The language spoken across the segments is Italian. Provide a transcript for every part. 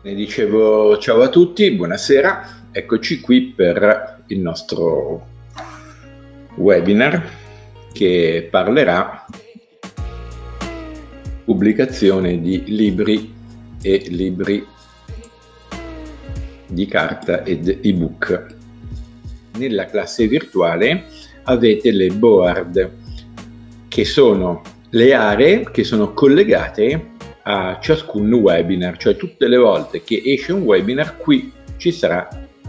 Ne dicevo ciao a tutti, buonasera, eccoci qui per il nostro webinar che parlerà pubblicazione di libri e libri di carta ed ebook. Nella classe virtuale avete le board, che sono le aree che sono collegate a ciascun webinar, cioè tutte le volte che esce un webinar qui ci sarà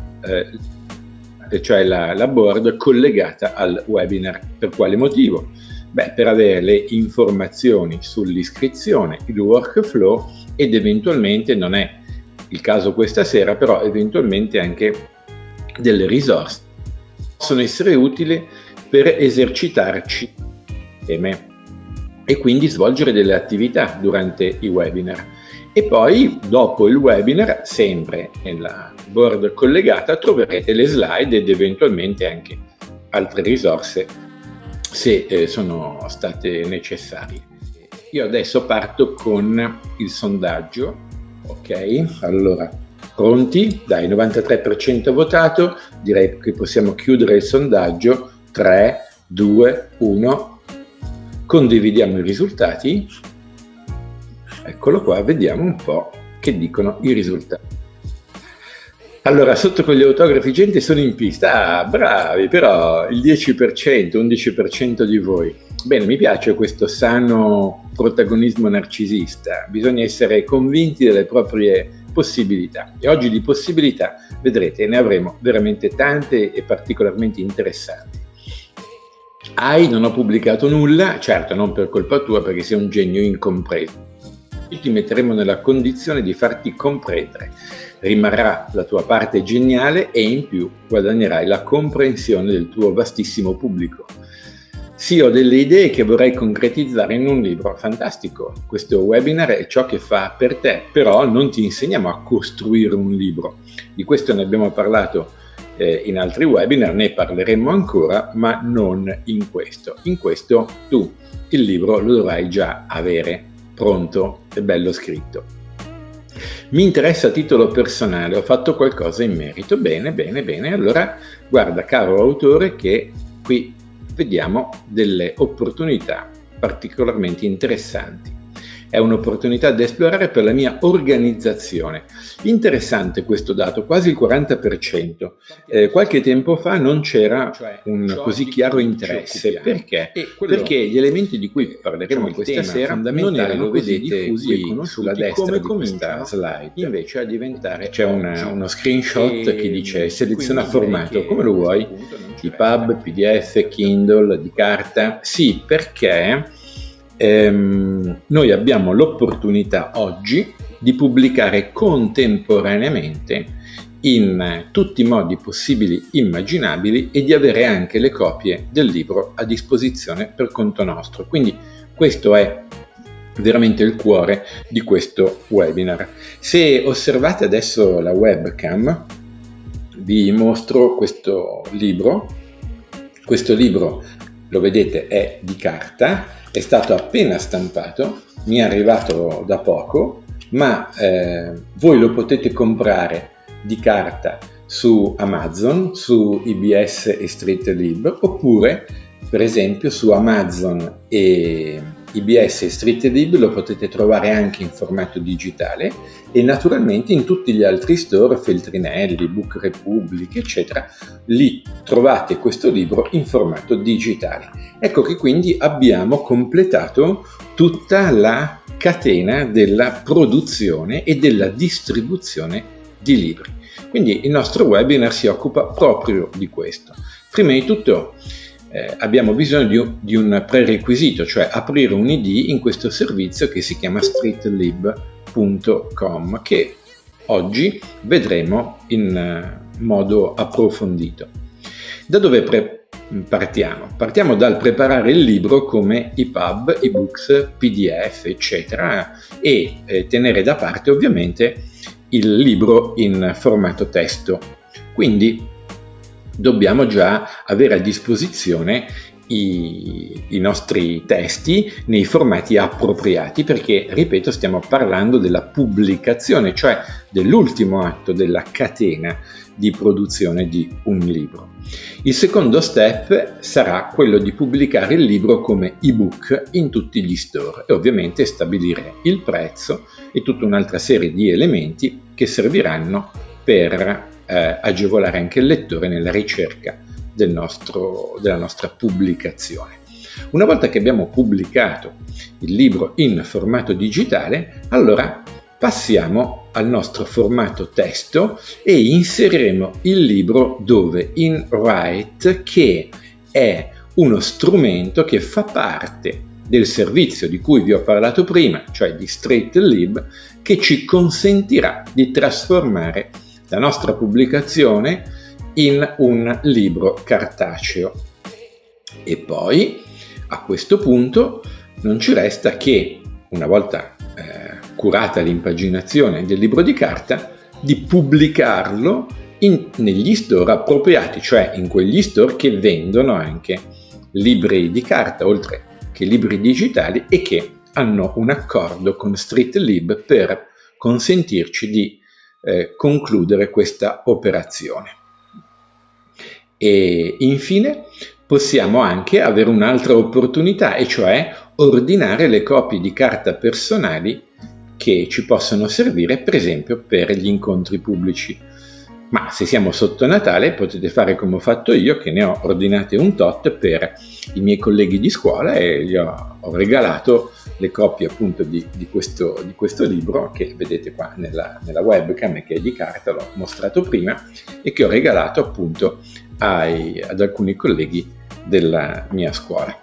cioè la board collegata al webinar. Per quale motivo? Beh, per avere le informazioni sull'iscrizione, il workflow ed eventualmente, non è il caso questa sera, però eventualmente anche delle risorse possono essere utili per esercitarci insieme e quindi svolgere delle attività durante i webinar. E poi dopo il webinar, sempre nella board collegata, troverete le slide ed eventualmente anche altre risorse se sono state necessarie. Io adesso parto con il sondaggio. Ok, allora pronti? Dai, 93% votato, direi che possiamo chiudere il sondaggio. 3, 2, 1. Condividiamo i risultati. Eccolo qua, vediamo un po' che dicono i risultati. Allora, sotto con gli autografi gente sono in pista. Ah, bravi, però il 10%, 11% di voi. Bene, mi piace questo sano protagonismo narcisista. Bisogna essere convinti delle proprie possibilità. E oggi di possibilità, vedrete, ne avremo veramente tante e particolarmente interessanti. Non ho pubblicato nulla, certo non per colpa tua perché sei un genio incompreso. Ti metteremo nella condizione di farti comprendere. Rimarrà la tua parte geniale e in più guadagnerai la comprensione del tuo vastissimo pubblico. Sì, ho delle idee che vorrei concretizzare in un libro. Fantastico, questo webinar è ciò che fa per te, però non ti insegniamo a costruire un libro. Di questo ne abbiamo parlato in altri webinar, ne parleremo ancora, ma non in questo. In questo tu il libro lo dovrai già avere pronto e bello scritto. Mi interessa a titolo personale, ho fatto qualcosa in merito. Bene, bene, bene. Allora, guarda, caro autore, che qui vediamo delle opportunità particolarmente interessanti. È un'opportunità da esplorare per la mia organizzazione. Interessante questo dato, quasi il 40%. Qualche tempo fa non c'era un così chiaro interesse. Perché? Perché gli elementi di cui parleremo questa sera non erano così diffusi qui sulla destra di questa slide. Invece a diventare c'è uno screenshot che dice seleziona formato, come lo vuoi? EPUB, PDF, Kindle, di carta? Sì, perché noi abbiamo l'opportunità oggi di pubblicare contemporaneamente in tutti i modi possibili immaginabili e di avere anche le copie del libro a disposizione per conto nostro. Quindi questo è veramente il cuore di questo webinar. Se osservate adesso la webcam, vi mostro questo libro. Questo libro, lo vedete, è di carta. È stato appena stampato, mi è arrivato da poco, ma voi lo potete comprare di carta su Amazon, su IBS e StreetLib, oppure per esempio su Amazon e IBS e StreetLib lo potete trovare anche in formato digitale e naturalmente in tutti gli altri store, Feltrinelli, Book Republic, eccetera, lì trovate questo libro in formato digitale. Ecco che quindi abbiamo completato tutta la catena della produzione e della distribuzione di libri. Quindi il nostro webinar si occupa proprio di questo. Prima di tutto abbiamo bisogno di un prerequisito, cioè aprire un ID in questo servizio che si chiama streetlib.com, che oggi vedremo in modo approfondito. Da dove partiamo? Partiamo dal preparare il libro come EPUB, ebooks, PDF, eccetera, e tenere da parte ovviamente il libro in formato testo. Quindi dobbiamo già avere a disposizione i nostri testi nei formati appropriati, perché, ripeto, stiamo parlando della pubblicazione, cioè dell'ultimo atto della catena di produzione di un libro. Il secondo step sarà quello di pubblicare il libro come ebook in tutti gli store e ovviamente stabilire il prezzo e tutta un'altra serie di elementi che serviranno per agevolare anche il lettore nella ricerca della nostra pubblicazione. Una volta che abbiamo pubblicato il libro in formato digitale, allora passiamo al nostro formato testo e inseriremo il libro dove? In Write, che è uno strumento che fa parte del servizio di cui vi ho parlato prima, cioè di StreetLib, che ci consentirà di trasformare la nostra pubblicazione in un libro cartaceo. E poi, a questo punto, non ci resta che, una volta curata l'impaginazione del libro di carta, di pubblicarlo negli store appropriati, cioè in quegli store che vendono anche libri di carta, oltre che libri digitali, e che hanno un accordo con StreetLib per consentirci di concludere questa operazione. E infine possiamo anche avere un'altra opportunità, e cioè ordinare le copie di carta personali che ci possono servire per esempio per gli incontri pubblici. Ma se siamo sotto Natale potete fare come ho fatto io, che ne ho ordinate un tot per i miei colleghi di scuola e gli ho regalato le copie appunto di questo libro che vedete qua nella webcam, che è di carta, l'ho mostrato prima, e che ho regalato appunto ad alcuni colleghi della mia scuola.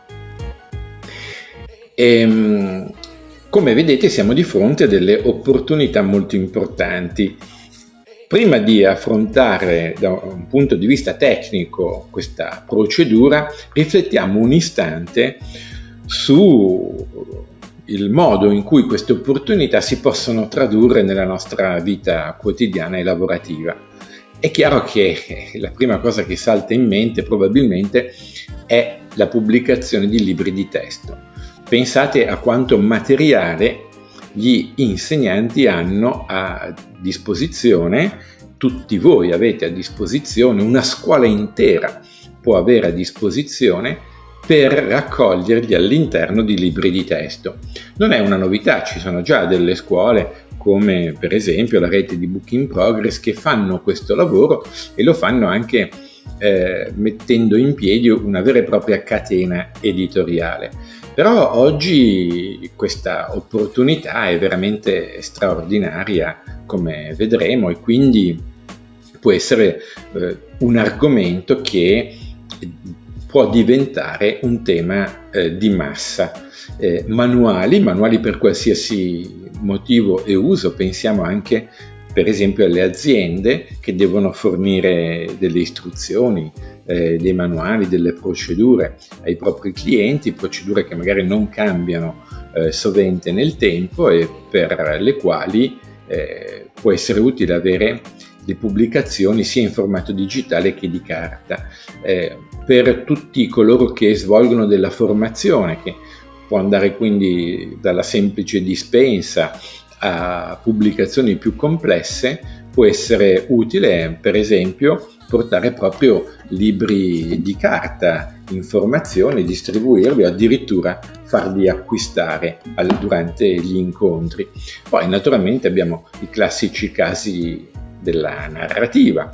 Come vedete siamo di fronte a delle opportunità molto importanti. Prima di affrontare da un punto di vista tecnico questa procedura, riflettiamo un istante su il modo in cui queste opportunità si possono tradurre nella nostra vita quotidiana e lavorativa. È chiaro che la prima cosa che salta in mente probabilmente è la pubblicazione di libri di testo. Pensate a quanto materiale gli insegnanti hanno a disposizione, tutti voi avete a disposizione, una scuola intera può avere a disposizione per raccoglierli all'interno di libri di testo. Non è una novità, ci sono già delle scuole come per esempio la rete di Book in Progress che fanno questo lavoro e lo fanno anche mettendo in piedi una vera e propria catena editoriale. Però oggi questa opportunità è veramente straordinaria, come vedremo, e quindi può essere un argomento che può diventare un tema di massa. Manuali per qualsiasi motivo e uso, pensiamo anche per esempio alle aziende che devono fornire delle istruzioni, dei manuali, delle procedure ai propri clienti, procedure che magari non cambiano sovente nel tempo e per le quali può essere utile avere le pubblicazioni sia in formato digitale che di carta. Per tutti coloro che svolgono della formazione, che può andare quindi dalla semplice dispensa a pubblicazioni più complesse, può essere utile per esempio portare proprio libri di carta, informazioni, distribuirli o addirittura farli acquistare durante gli incontri. Poi naturalmente abbiamo i classici casi della narrativa,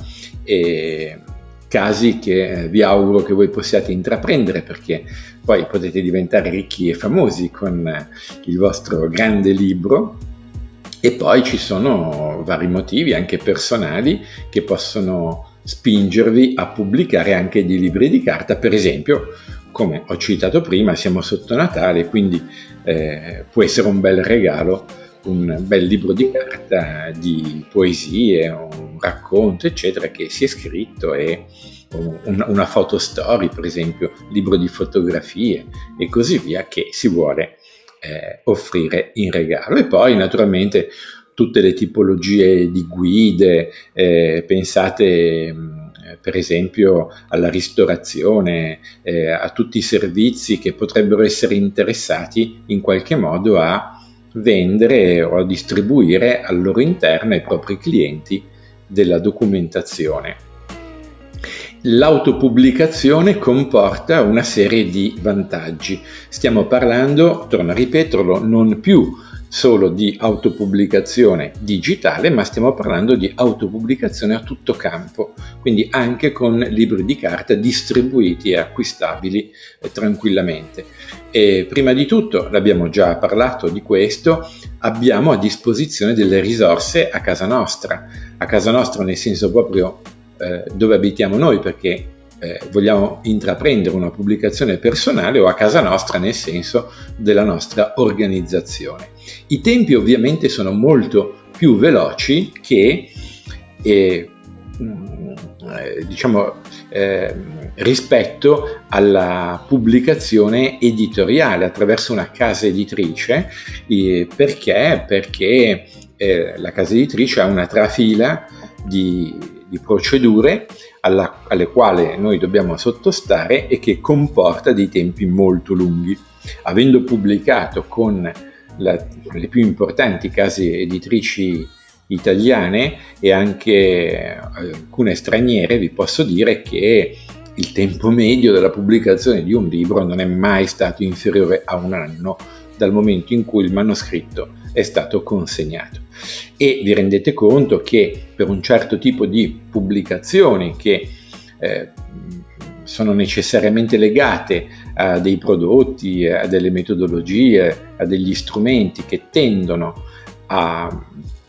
casi che vi auguro che voi possiate intraprendere, perché poi potete diventare ricchi e famosi con il vostro grande libro. E poi ci sono vari motivi anche personali che possono spingervi a pubblicare anche dei libri di carta. Per esempio, come ho citato prima, siamo sotto Natale, quindi può essere un bel regalo un bel libro di carta di poesie, un racconto eccetera che si è scritto, e una photostory per esempio, libro di fotografie e così via, che si vuole offrire in regalo. E poi naturalmente tutte le tipologie di guide, pensate per esempio alla ristorazione, a tutti i servizi che potrebbero essere interessati in qualche modo a vendere o a distribuire al loro interno ai propri clienti della documentazione. L'autopubblicazione comporta una serie di vantaggi. Stiamo parlando, torno a ripeterlo, non più solo di autopubblicazione digitale, ma stiamo parlando di autopubblicazione a tutto campo, quindi anche con libri di carta distribuiti e acquistabili tranquillamente. E prima di tutto, l'abbiamo già parlato di questo, abbiamo a disposizione delle risorse a casa nostra nel senso proprio dove abitiamo noi, perché vogliamo intraprendere una pubblicazione personale, o a casa nostra nel senso della nostra organizzazione. I tempi ovviamente sono molto più veloci che rispetto alla pubblicazione editoriale attraverso una casa editrice. Perché la casa editrice ha una trafila di procedure alle quali noi dobbiamo sottostare e che comporta dei tempi molto lunghi. Avendo pubblicato con le più importanti case editrici italiane e anche alcune straniere, vi posso dire che il tempo medio della pubblicazione di un libro non è mai stato inferiore a 1 anno dal momento in cui il manoscritto è stato consegnato. E vi rendete conto che per un certo tipo di pubblicazioni che sono necessariamente legate a dei prodotti, a delle metodologie, a degli strumenti che tendono a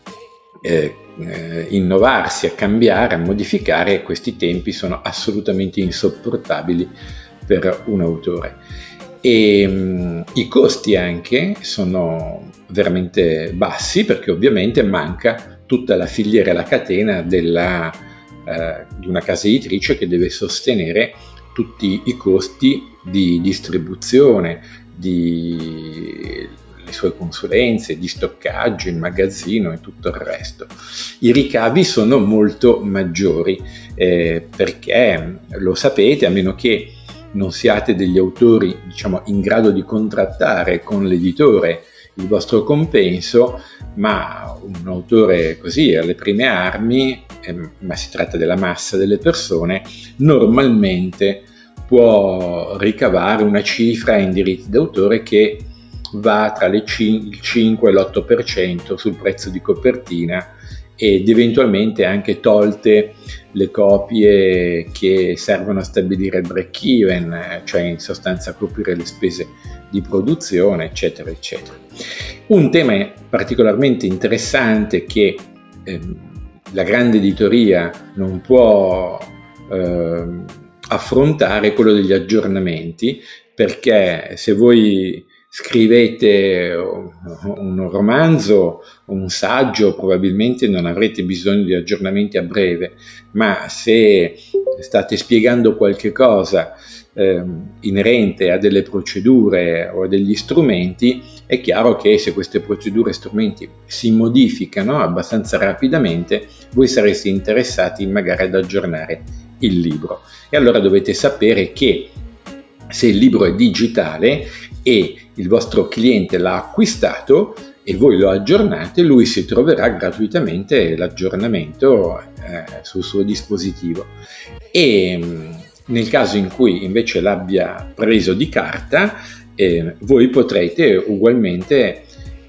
innovarsi, a cambiare, a modificare, questi tempi sono assolutamente insopportabili per un autore. E i costi anche sono veramente bassi, perché ovviamente manca tutta la filiera e la catena di una casa editrice che deve sostenere tutti i costi di distribuzione, le sue consulenze, di stoccaggio, il magazzino e tutto il resto. I ricavi sono molto maggiori perché, lo sapete, a meno che non siate degli autori, diciamo, in grado di contrattare con l'editore il vostro compenso, ma un autore così alle prime armi, ma si tratta della massa delle persone, normalmente può ricavare una cifra in diritti d'autore che va tra il 5 e l'8% sul prezzo di copertina, ed eventualmente anche tolte le copie che servono a stabilire il break-even, cioè in sostanza a coprire le spese di produzione, eccetera, eccetera. Un tema particolarmente interessante che la grande editoria non può affrontare è quello degli aggiornamenti, perché se voi scrivete un romanzo, un saggio, probabilmente non avrete bisogno di aggiornamenti a breve, ma se state spiegando qualche cosa inerente a delle procedure o a degli strumenti, è chiaro che se queste procedure e strumenti si modificano abbastanza rapidamente, voi sareste interessati magari ad aggiornare il libro. E allora dovete sapere che se il libro è digitale e il vostro cliente l'ha acquistato e voi lo aggiornate, lui si troverà gratuitamente l'aggiornamento sul suo dispositivo. E nel caso in cui invece l'abbia preso di carta, voi potrete ugualmente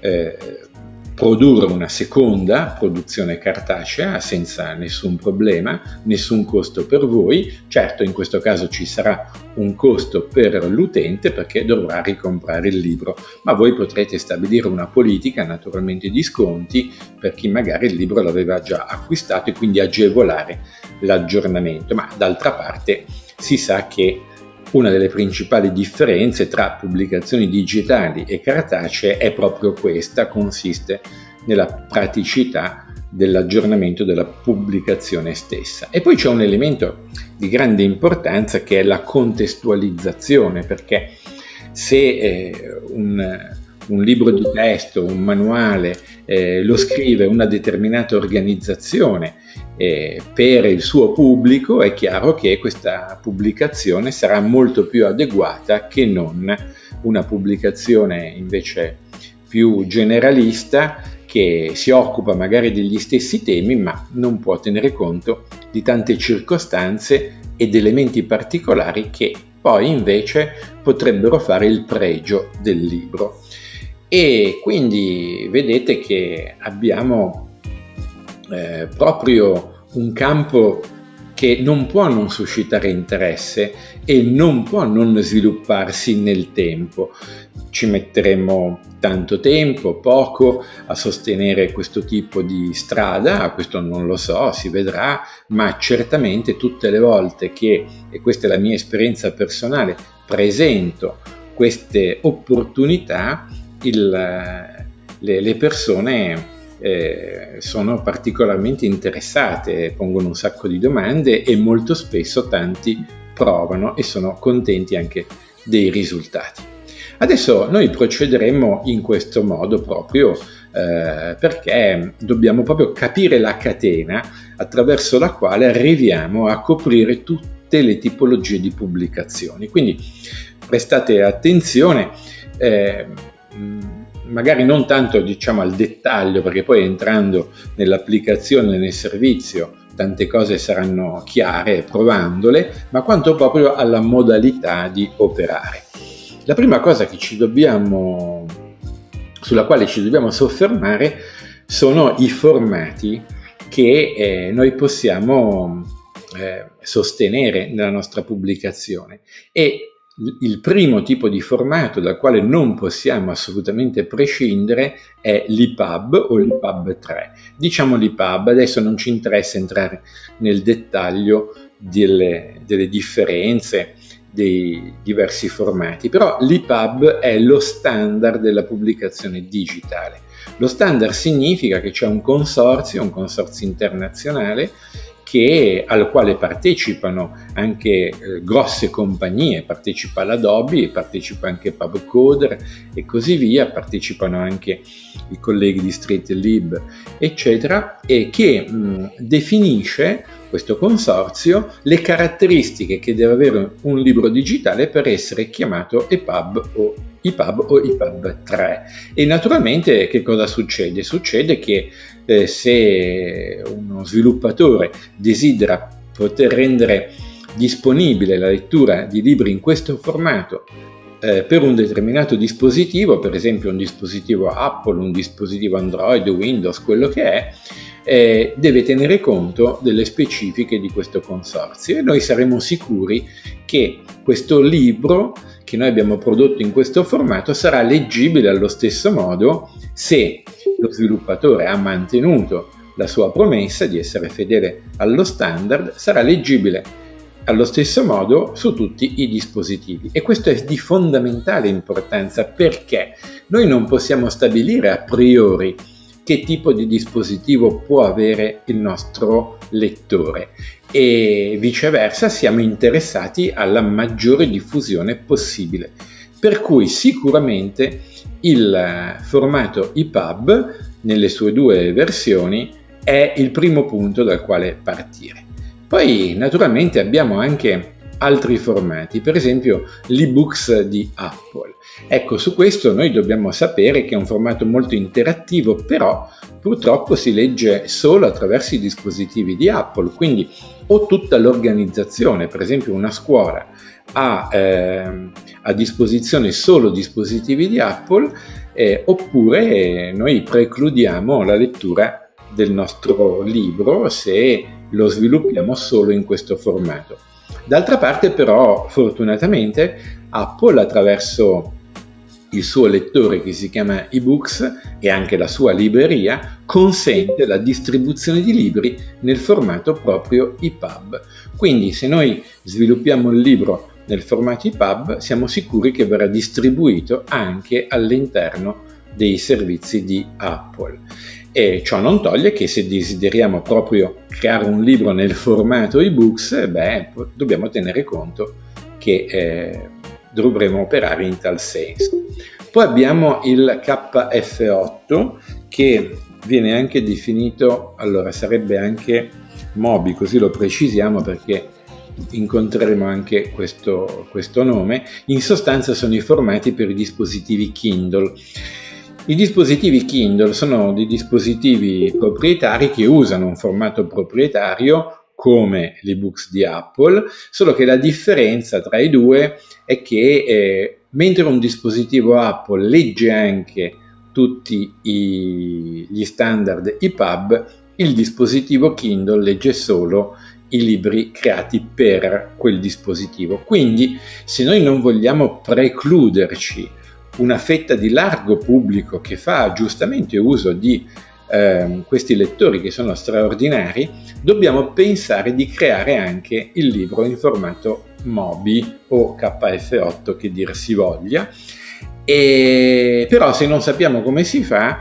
produrre una seconda produzione cartacea senza nessun problema, nessun costo per voi. Certo, in questo caso ci sarà un costo per l'utente perché dovrà ricomprare il libro, ma voi potrete stabilire una politica, naturalmente di sconti, per chi magari il libro l'aveva già acquistato e quindi agevolare l'aggiornamento. Ma d'altra parte si sa che una delle principali differenze tra pubblicazioni digitali e cartacee è proprio questa, consiste nella praticità dell'aggiornamento della pubblicazione stessa. E poi c'è un elemento di grande importanza che è la contestualizzazione, perché se un un libro di testo, un manuale, lo scrive una determinata organizzazione per il suo pubblico, è chiaro che questa pubblicazione sarà molto più adeguata che non una pubblicazione invece più generalista che si occupa magari degli stessi temi ma non può tenere conto di tante circostanze ed elementi particolari che poi invece potrebbero fare il pregio del libro. E quindi vedete che abbiamo proprio un campo che non può non suscitare interesse e non può non svilupparsi nel tempo. Ci metteremo tanto tempo, poco, a sostenere questo tipo di strada, questo non lo so, si vedrà, ma certamente tutte le volte che, e questa è la mia esperienza personale, presento queste opportunità, le persone sono particolarmente interessate, pongono un sacco di domande e molto spesso tanti provano e sono contenti anche dei risultati. Adesso noi procederemo in questo modo proprio perché dobbiamo proprio capire la catena attraverso la quale arriviamo a coprire tutte le tipologie di pubblicazioni. Quindi prestate attenzione, magari non tanto diciamo al dettaglio, perché poi entrando nell'applicazione, nel servizio, tante cose saranno chiare provandole, ma quanto proprio alla modalità di operare. La prima cosa sulla quale ci dobbiamo soffermare sono i formati che noi possiamo sostenere nella nostra pubblicazione. E il primo tipo di formato dal quale non possiamo assolutamente prescindere è l'EPUB o l'EPUB 3. Diciamo l'EPUB, adesso non ci interessa entrare nel dettaglio delle differenze dei diversi formati, però l'EPUB è lo standard della pubblicazione digitale. Lo standard significa che c'è un consorzio internazionale al quale partecipano anche grosse compagnie, partecipa l'Adobe, partecipa anche PubCoder e così via, partecipano anche i colleghi di StreetLib, eccetera, e che definisce questo consorzio le caratteristiche che deve avere un libro digitale per essere chiamato EPUB o EPUB 3. E naturalmente che cosa succede? Succede che se uno sviluppatore desidera poter rendere disponibile la lettura di libri in questo formato per un determinato dispositivo, per esempio un dispositivo Apple, un dispositivo Android, Windows, quello che è, deve tenere conto delle specifiche di questo consorzio e noi saremo sicuri che questo libro che noi abbiamo prodotto in questo formato sarà leggibile allo stesso modo se lo sviluppatore ha mantenuto la sua promessa di essere fedele allo standard, sarà leggibile allo stesso modo su tutti i dispositivi. E questo è di fondamentale importanza perché noi non possiamo stabilire a priori che tipo di dispositivo può avere il nostro lettore e viceversa siamo interessati alla maggiore diffusione possibile. Per cui sicuramente il formato EPUB nelle sue due versioni è il primo punto dal quale partire. Poi naturalmente abbiamo anche altri formati, per esempio l'ebooks di Apple. Ecco, su questo noi dobbiamo sapere che è un formato molto interattivo, però purtroppo si legge solo attraverso i dispositivi di Apple, quindi o tutta l'organizzazione, per esempio una scuola, ha a disposizione solo dispositivi di Apple, oppure noi precludiamo la lettura del nostro libro se lo sviluppiamo solo in questo formato. D'altra parte però fortunatamente Apple attraverso il suo lettore che si chiama eBooks e anche la sua libreria consente la distribuzione di libri nel formato proprio EPUB. Quindi se noi sviluppiamo il libro nel formato EPUB siamo sicuri che verrà distribuito anche all'interno dei servizi di Apple. E ciò non toglie che se desideriamo proprio creare un libro nel formato eBooks, dobbiamo tenere conto che dovremo operare in tal senso. Poi abbiamo il KF8 che viene anche definito, allora sarebbe anche MOBI, così lo precisiamo perché incontreremo anche questo nome. In sostanza sono i formati per i dispositivi Kindle. I dispositivi Kindle sono dei dispositivi proprietari che usano un formato proprietario come l'ebooks di Apple, solo che la differenza tra i due è che mentre un dispositivo Apple legge anche tutti gli standard EPUB, il dispositivo Kindle legge solo i libri creati per quel dispositivo. Quindi, se noi non vogliamo precluderci una fetta di largo pubblico che fa giustamente uso di questi lettori che sono straordinari, dobbiamo pensare di creare anche il libro in formato MOBI o KF8 che dir si voglia. Però se non sappiamo come si fa,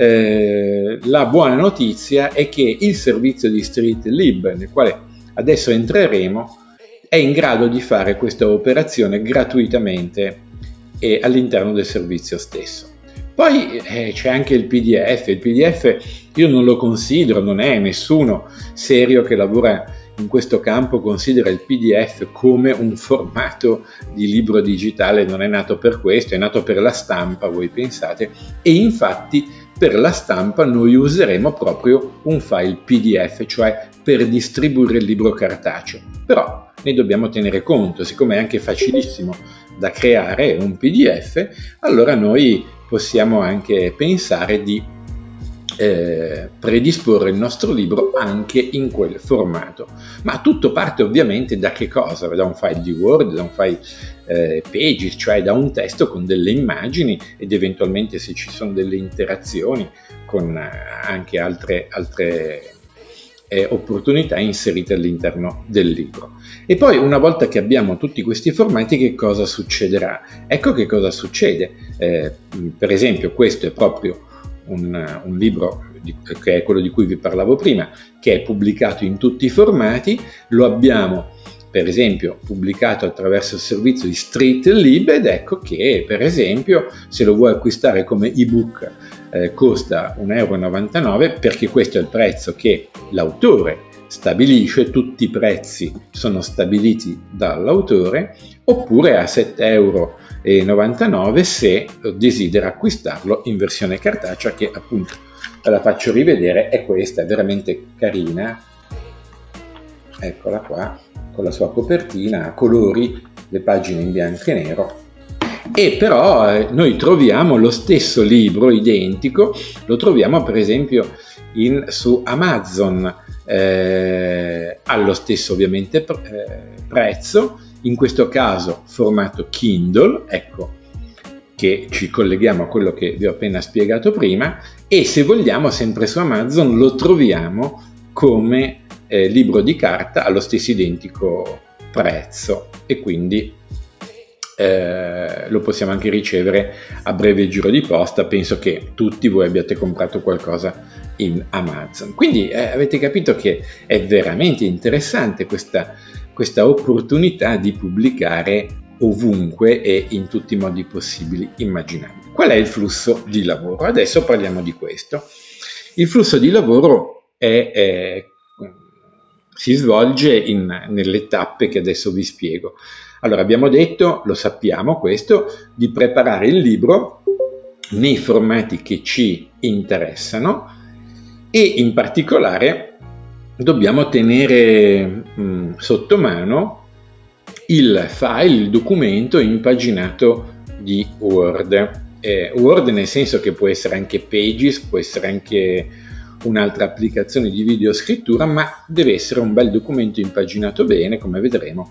la buona notizia è che il servizio di StreetLib, nel quale adesso entreremo, è in grado di fare questa operazione gratuitamente all'interno del servizio stesso. Poi c'è anche il PDF. Il PDF io non lo considero, non è nessuno serio che lavora in questo campo considera il PDF come un formato di libro digitale, non è nato per questo, è nato per la stampa, voi pensate, e infatti per la stampa noi useremo proprio un file PDF, cioè per distribuire il libro cartaceo. Però ne dobbiamo tenere conto, siccome è anche facilissimo da creare un PDF, allora noi possiamo anche pensare di predisporre il nostro libro anche in quel formato. Ma tutto parte ovviamente da che cosa? Da un file di Word, da un file Pages, cioè da un testo con delle immagini ed eventualmente se ci sono delle interazioni con anche altre opportunità inserite all'interno del libro. E poi una volta che abbiamo tutti questi formati, che cosa succederà? Ecco che cosa succede. Per esempio questo è proprio un libro che è quello di cui vi parlavo prima, che è pubblicato in tutti i formati. Lo abbiamo per esempio pubblicato attraverso il servizio di StreetLib ed ecco che per esempio se lo vuoi acquistare come ebook costa 1,99 euro, perché questo è il prezzo che l'autore stabilisce, tutti i prezzi sono stabiliti dall'autore, oppure a 7,99 euro se desidera acquistarlo in versione cartacea, che appunto ve la faccio rivedere, è questa, è veramente carina, eccola qua, con la sua copertina a colori, le pagine in bianco e nero. E però noi troviamo lo stesso libro identico, lo troviamo per esempio su Amazon allo stesso ovviamente prezzo, in questo caso formato Kindle, ecco che ci colleghiamo a quello che vi ho appena spiegato prima, e se vogliamo sempre su Amazon lo troviamo come libro di carta allo stesso identico prezzo, e quindi lo possiamo anche ricevere a breve giro di posta. Penso che tutti voi abbiate comprato qualcosa in Amazon, quindi avete capito che è veramente interessante questa opportunità di pubblicare ovunque e in tutti i modi possibili immaginabili. Qual è il flusso di lavoro? Adesso parliamo di questo. Il flusso di lavoro si svolge nelle tappe che adesso vi spiego. Allora, abbiamo detto, lo sappiamo questo, di preparare il libro nei formati che ci interessano, e in particolare dobbiamo tenere sotto mano il file, il documento impaginato di Word. Word nel senso che può essere anche Pages, può essere anche un'altra applicazione di videoscrittura, ma deve essere un bel documento impaginato bene, come vedremo.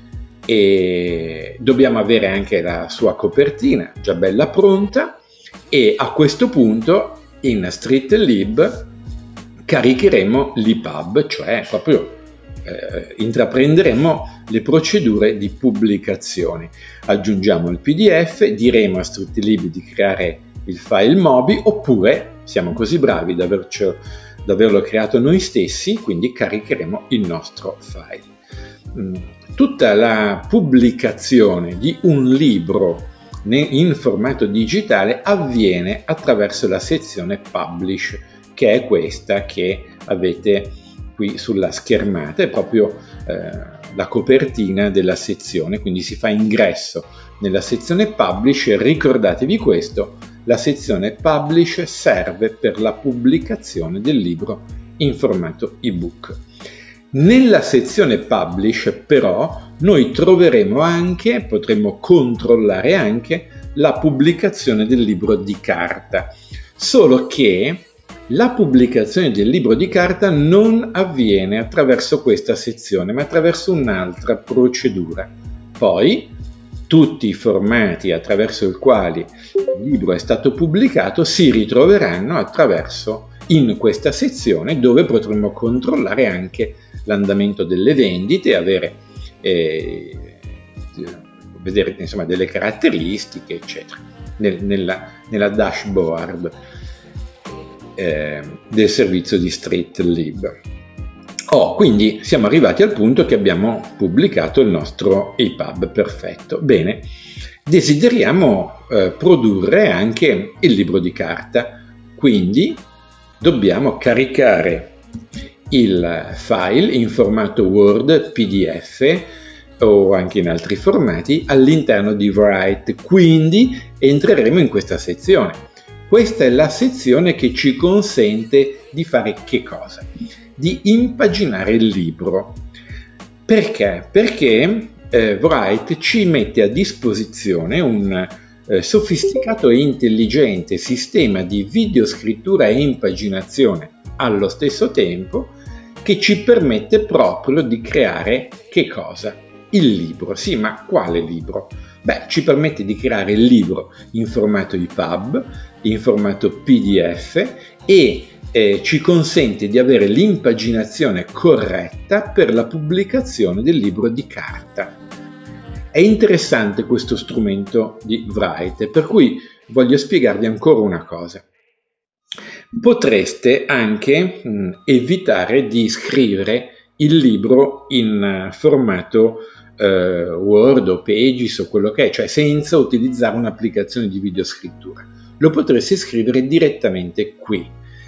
E dobbiamo avere anche la sua copertina già bella pronta, e a questo punto in StreetLib caricheremo l'EPUB, cioè proprio intraprenderemo le procedure di pubblicazione. Aggiungiamo il PDF, diremo a StreetLib di creare il file MOBI, oppure siamo così bravi da averlo creato noi stessi, quindi caricheremo il nostro file. tutta la pubblicazione di un libro in formato digitale avviene attraverso la sezione Publish, che è questa che avete qui sulla schermata, è proprio la copertina della sezione, quindi si fa ingresso nella sezione Publish. Ricordatevi questo: la sezione Publish serve per la pubblicazione del libro in formato ebook. Nella sezione Publish però noi troveremo anche, potremo controllare anche la pubblicazione del libro di carta, solo che la pubblicazione del libro di carta non avviene attraverso questa sezione, ma attraverso un'altra procedura. Poi tutti i formati attraverso i quali il libro è stato pubblicato si ritroveranno in questa sezione, dove potremo controllare anche l'andamento delle vendite, vedere insomma delle caratteristiche, eccetera, nella dashboard del servizio di StreetLib. Quindi siamo arrivati al punto che abbiamo pubblicato il nostro EPUB, perfetto. Bene, desideriamo produrre anche il libro di carta, quindi dobbiamo caricare il file in formato Word, PDF o anche in altri formati all'interno di Write, quindi entreremo in questa sezione. Questa è la sezione che ci consente di fare che cosa? Di impaginare il libro. Perché? Perché Write ci mette a disposizione un sofisticato e intelligente sistema di videoscrittura e impaginazione allo stesso tempo, che ci permette proprio di creare che cosa? Il libro. Sì, ma quale libro? Ci permette di creare il libro in formato EPUB, in formato PDF e ci consente di avere l'impaginazione corretta per la pubblicazione del libro di carta. È interessante questo strumento di Write, per cui voglio spiegarvi ancora una cosa. Potreste anche evitare di scrivere il libro in formato Word o Pages o quello che è, cioè senza utilizzare un'applicazione di videoscrittura. Lo potreste scrivere direttamente qui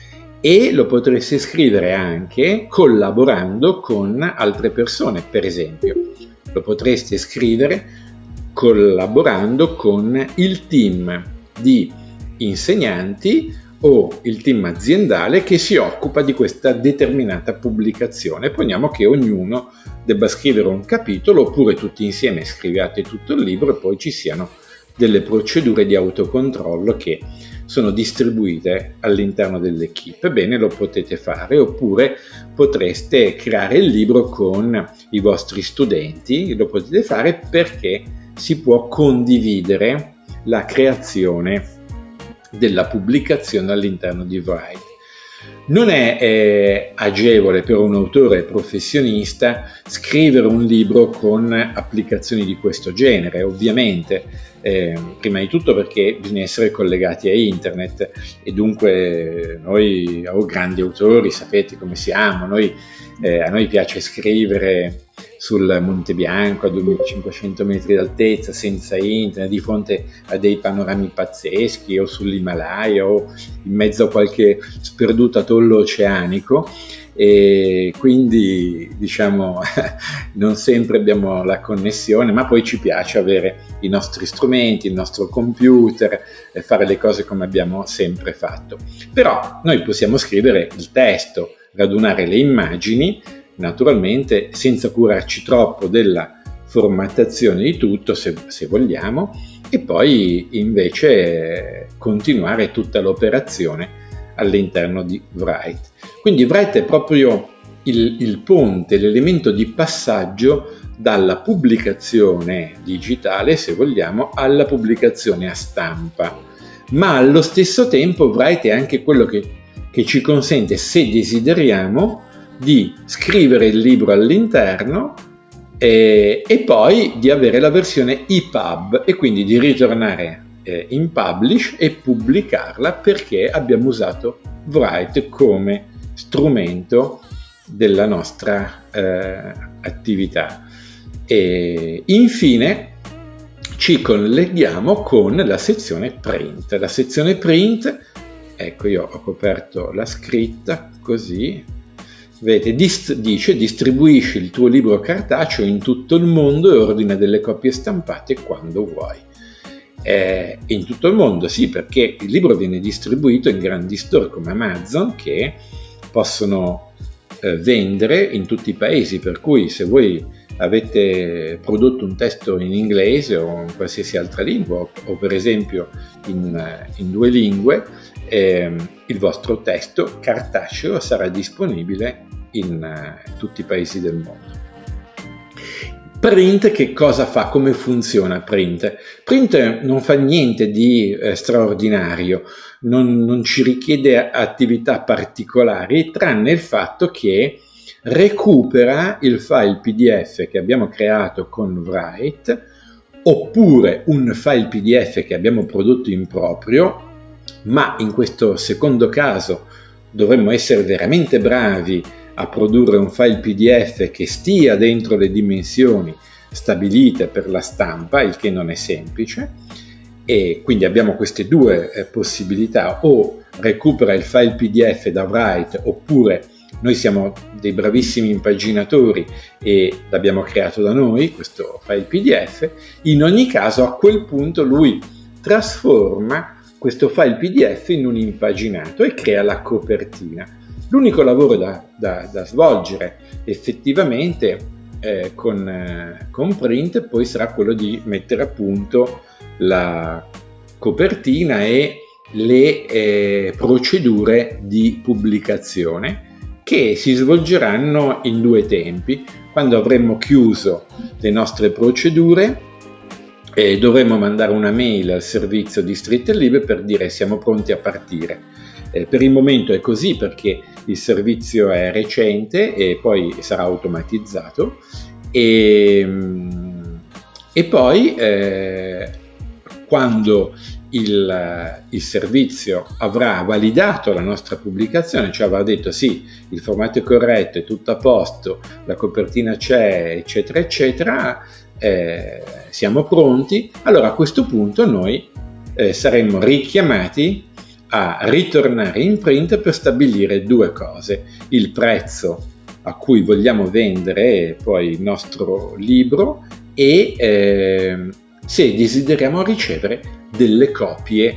e lo potreste scrivere anche collaborando con altre persone. Per esempio, lo potreste scrivere collaborando con il team di insegnanti o il team aziendale che si occupa di questa determinata pubblicazione. Poniamo che ognuno debba scrivere un capitolo, oppure tutti insieme scriviate tutto il libro e poi ci siano delle procedure di autocontrollo che sono distribuite all'interno dell'equipe. Bene, lo potete fare, oppure potreste creare il libro con i vostri studenti. Lo potete fare perché si può condividere la creazione della pubblicazione all'interno di Write. Non è agevole per un autore professionista scrivere un libro con applicazioni di questo genere, ovviamente, prima di tutto perché bisogna essere collegati a internet e dunque noi grandi autori, sapete come siamo, a noi piace scrivere sul Monte Bianco a 2500 metri d'altezza, senza internet, di fronte a dei panorami pazzeschi, o sull'Himalaya o in mezzo a qualche sperduto atollo oceanico, e quindi diciamo non sempre abbiamo la connessione, ma poi ci piace avere i nostri strumenti, il nostro computer e fare le cose come abbiamo sempre fatto. Però noi possiamo scrivere il testo, radunare le immagini, naturalmente senza curarci troppo della formattazione di tutto, se vogliamo, e poi invece continuare tutta l'operazione all'interno di Write. Quindi Write è proprio il ponte, l'elemento di passaggio dalla pubblicazione digitale, se vogliamo, alla pubblicazione a stampa, ma allo stesso tempo Write è anche quello che ci consente, se desideriamo, di scrivere il libro all'interno e poi di avere la versione EPUB e quindi di ritornare in Publish e pubblicarla, perché abbiamo usato Write come strumento della nostra attività. E infine ci colleghiamo con la sezione print. La sezione print, ecco, io ho coperto la scritta così, vedete, dice distribuisci il tuo libro cartaceo in tutto il mondo e ordina delle copie stampate quando vuoi. In tutto il mondo, sì, perché il libro viene distribuito in grandi store come Amazon, che possono vendere in tutti i paesi, per cui se voi avete prodotto un testo in inglese o in qualsiasi altra lingua, o per esempio in 2 lingue, il vostro testo cartaceo sarà disponibile in tutti i paesi del mondo. Print che cosa fa? Come funziona Print? Print non fa niente di straordinario, non ci richiede attività particolari, tranne il fatto che recupera il file PDF che abbiamo creato con Write, oppure un file PDF che abbiamo prodotto in proprio, ma in questo secondo caso dovremmo essere veramente bravi a produrre un file PDF che stia dentro le dimensioni stabilite per la stampa, il che non è semplice, e quindi abbiamo queste 2 possibilità: o recupera il file PDF da Write, oppure noi siamo dei bravissimi impaginatori e l'abbiamo creato da noi questo file PDF. In ogni caso, a quel punto lui trasforma questo file PDF in un impaginato e crea la copertina. L'unico lavoro da svolgere effettivamente con Print poi sarà quello di mettere a punto la copertina e le procedure di pubblicazione, che si svolgeranno in 2 tempi. Quando avremo chiuso le nostre procedure, dovremo mandare una mail al servizio di Streetlib per dire siamo pronti a partire. Per il momento è così perché il servizio è recente e poi sarà automatizzato, e poi quando il servizio avrà validato la nostra pubblicazione, cioè avrà detto sì, il formato è corretto, è tutto a posto, la copertina c'è, eccetera eccetera, siamo pronti, allora a questo punto noi saremmo richiamati a ritornare in Print per stabilire 2 cose: il prezzo a cui vogliamo vendere poi il nostro libro e se desideriamo ricevere delle copie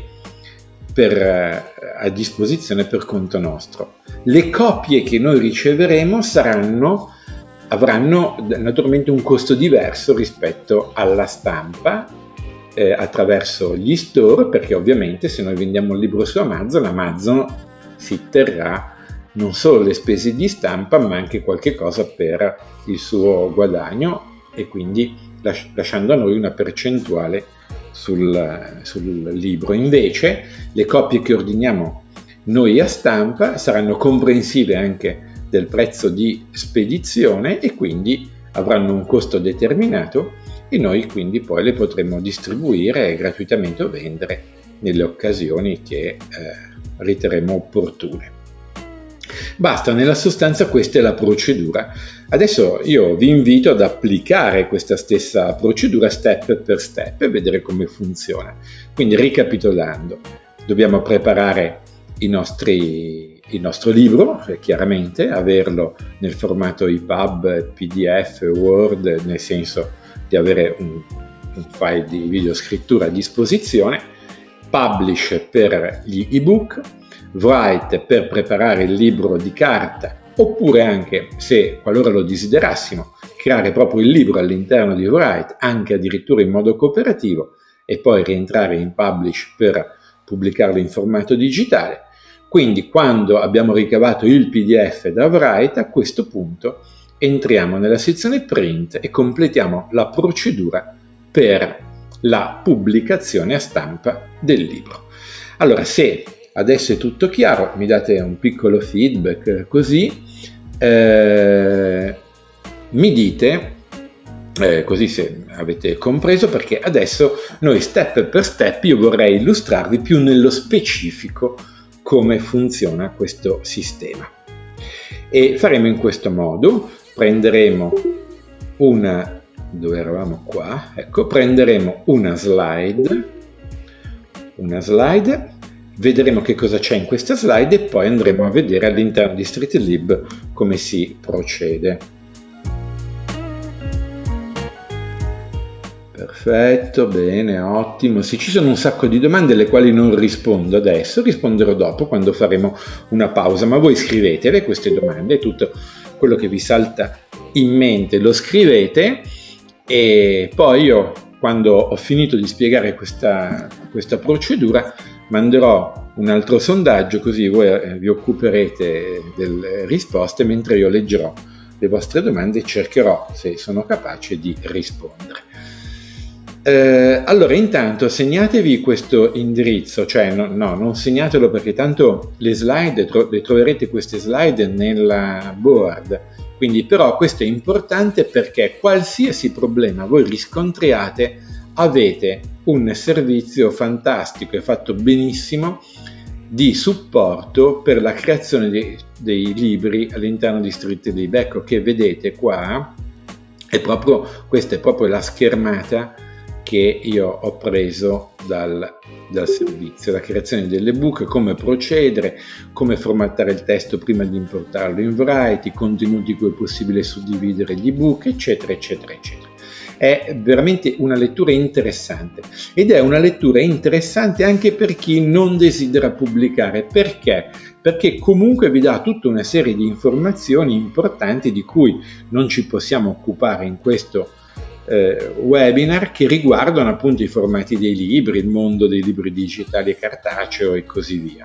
a disposizione per conto nostro. Le copie che noi riceveremo avranno naturalmente un costo diverso rispetto alla stampa attraverso gli store, perché ovviamente se noi vendiamo il libro su Amazon si terrà non solo le spese di stampa ma anche qualche cosa per il suo guadagno, e quindi lasciando a noi una percentuale sul libro. Invece le copie che ordiniamo noi a stampa saranno comprensive anche del prezzo di spedizione e quindi avranno un costo determinato, e noi quindi poi le potremo distribuire gratuitamente o vendere nelle occasioni che riterremo opportune. Basta, nella sostanza questa è la procedura. Adesso io vi invito ad applicare questa stessa procedura step per step e vedere come funziona. Quindi, ricapitolando, dobbiamo preparare il nostro libro, chiaramente averlo nel formato EPUB, PDF, Word, nel senso di avere un file di videoscrittura a disposizione, Publish per gli ebook, Write per preparare il libro di carta, oppure anche, se qualora lo desiderassimo, creare proprio il libro all'interno di Write, anche addirittura in modo cooperativo, e poi rientrare in Publish per pubblicarlo in formato digitale. Quindi quando abbiamo ricavato il PDF da Write, a questo punto entriamo nella sezione Print e completiamo la procedura per la pubblicazione a stampa del libro. Allora, se adesso è tutto chiaro, mi date un piccolo feedback così, mi dite, così se avete compreso, perché adesso noi step per step io vorrei illustrarvi più nello specifico come funziona questo sistema. E faremo in questo modo: prenderemo un dove eravamo qua, ecco, prenderemo una slide, vedremo che cosa c'è in questa slide e poi andremo a vedere all'interno di Streetlib come si procede. Perfetto, bene, ottimo. Sì, ci sono un sacco di domande alle quali non rispondo adesso, risponderò dopo quando faremo una pausa, ma voi scrivetele queste domande, tutto quello che vi salta in mente lo scrivete e poi io, quando ho finito di spiegare questa procedura, manderò un altro sondaggio, così voi vi occuperete delle risposte mentre io leggerò le vostre domande e cercherò, se sono capace, di rispondere. Allora, intanto segnatevi questo indirizzo, cioè non segnatelo perché tanto le slide, le troverete queste slide nella board, quindi però questo è importante perché qualsiasi problema voi riscontriate avete un servizio fantastico e fatto benissimo di supporto per la creazione dei libri all'interno di Streetlib. Ecco che vedete qua, questa è proprio la schermata che io ho preso dal servizio, la creazione dell'ebook, come procedere, come formattare il testo prima di importarlo in Variety, contenuti cui è possibile suddividere gli ebook, eccetera, eccetera, eccetera. È veramente una lettura interessante ed è una lettura interessante anche per chi non desidera pubblicare. Perché? Perché comunque vi dà tutta una serie di informazioni importanti di cui non ci possiamo occupare in questo webinar, che riguardano appunto i formati dei libri, il mondo dei libri digitali e cartaceo e così via.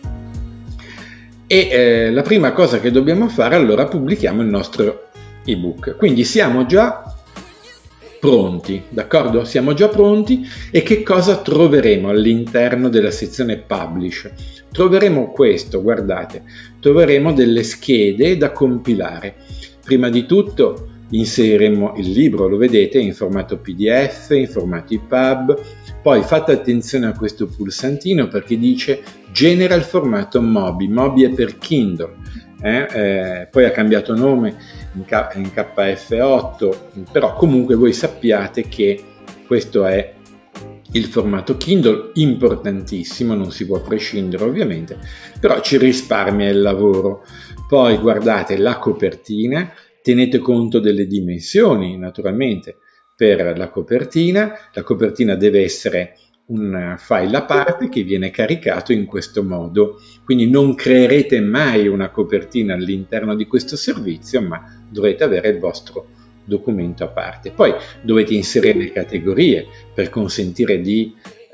E la prima cosa che dobbiamo fare, allora, pubblichiamo il nostro ebook. Quindi siamo già pronti, d'accordo? Siamo già pronti. E che cosa troveremo all'interno della sezione Publish? Troveremo questo, guardate, troveremo delle schede da compilare. Prima di tutto inseriremo il libro, lo vedete, in formato PDF, in formato EPUB, poi fate attenzione a questo pulsantino perché dice genera il formato Mobi, Mobi è per Kindle, poi ha cambiato nome in KF8, però comunque voi sappiate che questo è il formato Kindle, importantissimo, non si può prescindere ovviamente, però ci risparmia il lavoro. Poi guardate la copertina, tenete conto delle dimensioni naturalmente per la copertina deve essere un file a parte che viene caricato in questo modo, quindi non creerete mai una copertina all'interno di questo servizio, ma dovrete avere il vostro documento a parte. Poi dovete inserire le categorie per consentire di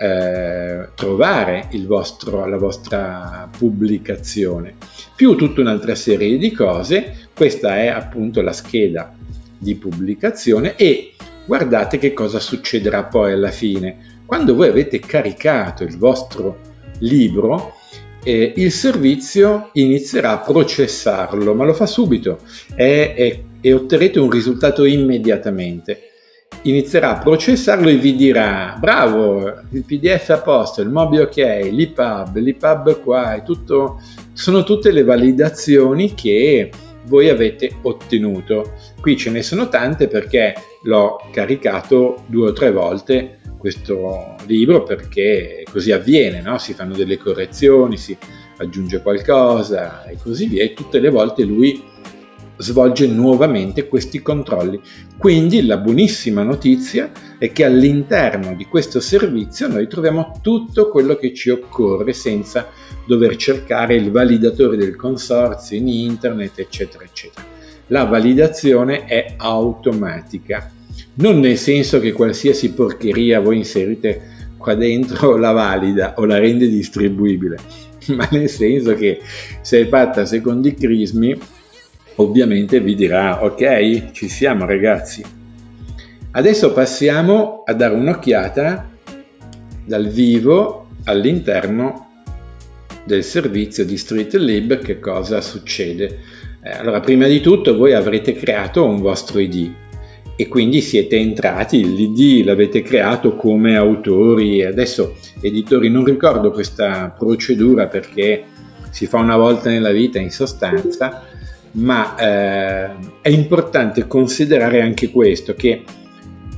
trovare la vostra pubblicazione, più tutta un'altra serie di cose. Questa è appunto la scheda di pubblicazione e guardate che cosa succederà poi alla fine. Quando voi avete caricato il vostro libro, il servizio inizierà a processarlo, ma lo fa subito e otterrete un risultato immediatamente. Inizierà a processarlo e vi dirà: bravo, il PDF a posto, il Mobi ok, l'EPUB qua, sono tutte le validazioni che voi avete ottenuto. Qui ce ne sono tante perché l'ho caricato 2 o 3 volte questo libro, perché così avviene, no? Si fanno delle correzioni, si aggiunge qualcosa e così via, e tutte le volte lui svolge nuovamente questi controlli. Quindi la buonissima notizia è che all'interno di questo servizio noi troviamo tutto quello che ci occorre senza dover cercare il validatore del consorzio in internet, eccetera, eccetera. La validazione è automatica, non nel senso che qualsiasi porcheria voi inserite qua dentro la valida o la rende distribuibile, ma nel senso che se è fatta secondo i crismi, ovviamente vi dirà: ok, ci siamo ragazzi. Adesso passiamo a dare un'occhiata dal vivo all'interno del servizio di Streetlib. Che cosa succede? Allora, prima di tutto voi avrete creato un vostro ID e quindi siete entrati, l'ID l'avete creato come autori. Adesso editori, non ricordo questa procedura perché si fa una volta nella vita in sostanza, ma è importante considerare anche questo, che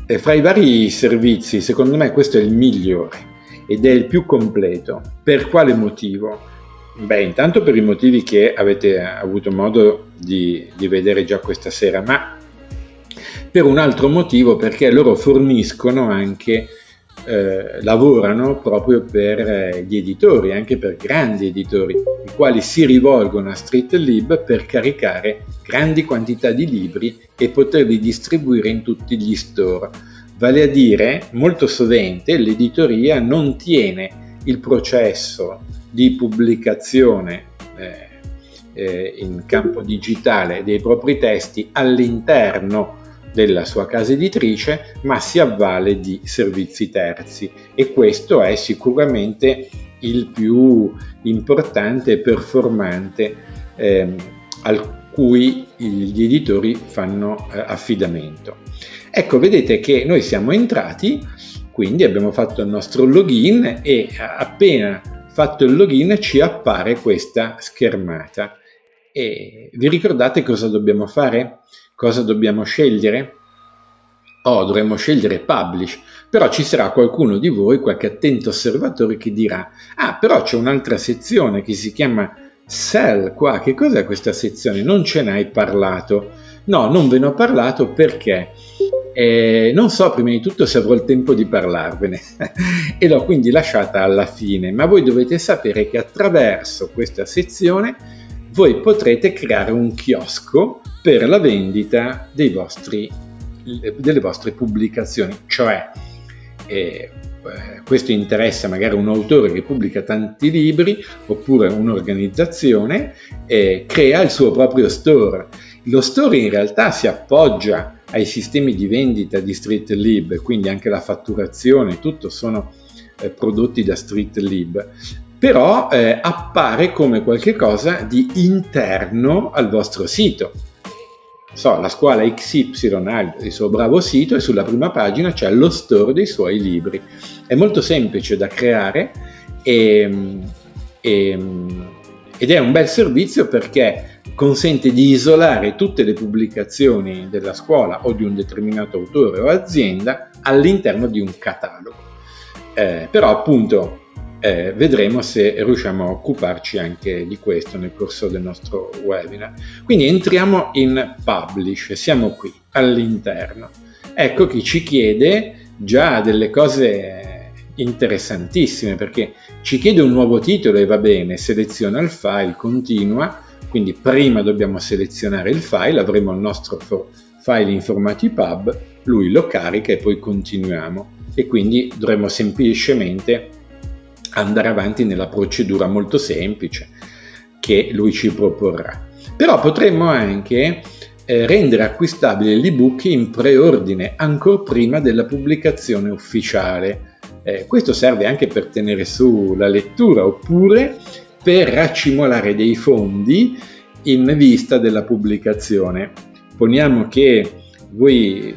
fra i vari servizi, secondo me questo è il migliore ed è il più completo. Per quale motivo? Beh, intanto per i motivi che avete avuto modo di vedere già questa sera, ma per un altro motivo, perché loro forniscono anche, lavorano proprio per gli editori, anche per grandi editori, i quali si rivolgono a StreetLib per caricare grandi quantità di libri e poterli distribuire in tutti gli store. Vale a dire, molto sovente l'editoria non tiene il processo di pubblicazione in campo digitale dei propri testi all'interno della sua casa editrice, ma si avvale di servizi terzi, e questo è sicuramente il più importante e performante al cui gli editori fanno affidamento. Ecco, vedete che noi siamo entrati, quindi abbiamo fatto il nostro login e appena fatto il login ci appare questa schermata. E vi ricordate cosa dobbiamo fare? Cosa dobbiamo scegliere? Dovremmo scegliere Publish, però ci sarà qualcuno di voi, qualche attento osservatore, che dirà: ah, però c'è un'altra sezione che si chiama Sell qua. Che cos'è questa sezione? Non ce n'hai parlato. No, non ve ne ho parlato perché non so prima di tutto se avrò il tempo di parlarvene e l'ho quindi lasciata alla fine, ma voi dovete sapere che attraverso questa sezione voi potrete creare un chiosco per la vendita delle vostre pubblicazioni, cioè questo interessa magari un autore che pubblica tanti libri, oppure un'organizzazione crea il suo proprio store. Lo store in realtà si appoggia ai sistemi di vendita di StreetLib, quindi anche la fatturazione, tutto sono prodotti da StreetLib, però appare come qualcosa di interno al vostro sito. La scuola XY ha il suo bravo sito e sulla prima pagina c'è lo store dei suoi libri. È molto semplice da creare ed è un bel servizio perché consente di isolare tutte le pubblicazioni della scuola o di un determinato autore o azienda all'interno di un catalogo. Però appunto vedremo se riusciamo a occuparci anche di questo nel corso del nostro webinar. Quindi entriamo in Publish, siamo qui all'interno. Ecco che ci chiede già delle cose interessantissime, perché ci chiede un nuovo titolo e va bene, seleziona il file, continua. Quindi prima dobbiamo selezionare il file, avremo il nostro file in formato EPUB, lui lo carica e poi continuiamo, e quindi dovremo semplicemente andare avanti nella procedura molto semplice che lui ci proporrà. Però potremmo anche rendere acquistabile l'ebook in preordine ancora prima della pubblicazione ufficiale. Questo serve anche per tenere su la lettura, oppure per raccimolare dei fondi in vista della pubblicazione. Poniamo che voi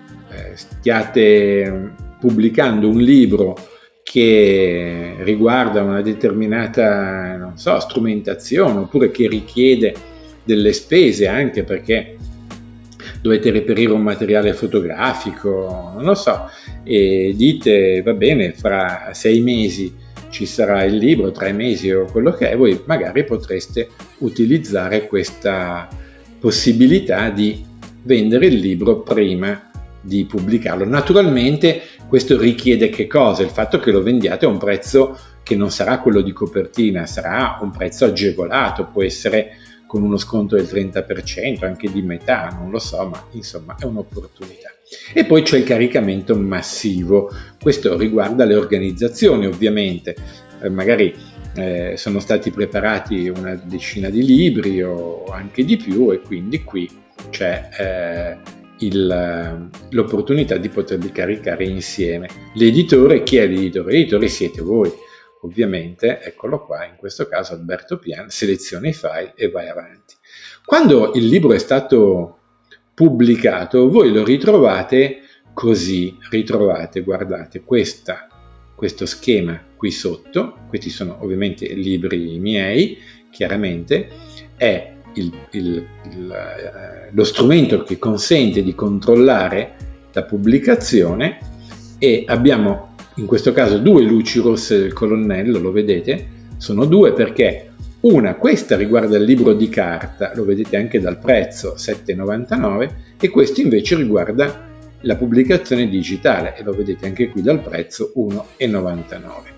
stiate pubblicando un libro che riguarda una determinata, non so, strumentazione, oppure che richiede delle spese anche perché dovete reperire un materiale fotografico, non lo so, e dite va bene, fra 6 mesi ci sarà il libro, 3 mesi o quello che è, voi magari potreste utilizzare questa possibilità di vendere il libro prima di pubblicarlo. Naturalmente questo richiede che cosa? Il fatto che lo vendiate a un prezzo che non sarà quello di copertina, sarà un prezzo agevolato, può essere con uno sconto del 30%, anche di metà, non lo so, ma insomma è un'opportunità. E poi c'è il caricamento massivo, questo riguarda le organizzazioni ovviamente, magari sono stati preparati una decina di libri o anche di più, e quindi qui c'è l'opportunità di poterli caricare insieme. L'editore, chi è l'editore? L'editore siete voi, ovviamente, eccolo qua, in questo caso Alberto Pian, seleziona i file e vai avanti. Quando il libro è stato pubblicato, voi lo ritrovate così, guardate, questo schema qui sotto, questi sono ovviamente libri miei, chiaramente, è lo strumento che consente di controllare da pubblicazione, e abbiamo in questo caso due luci rosse del colonnello, lo vedete? Sono due perché questa riguarda il libro di carta, lo vedete anche dal prezzo, 7,99, e questo invece riguarda la pubblicazione digitale, e lo vedete anche qui dal prezzo, 1,99.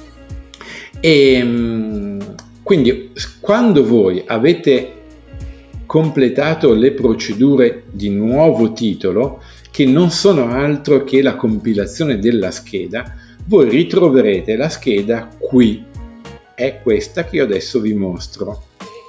Quindi quando voi avete completato le procedure di nuovo titolo, che non sono altro che la compilazione della scheda, voi ritroverete la scheda qui. È questa che io adesso vi mostro.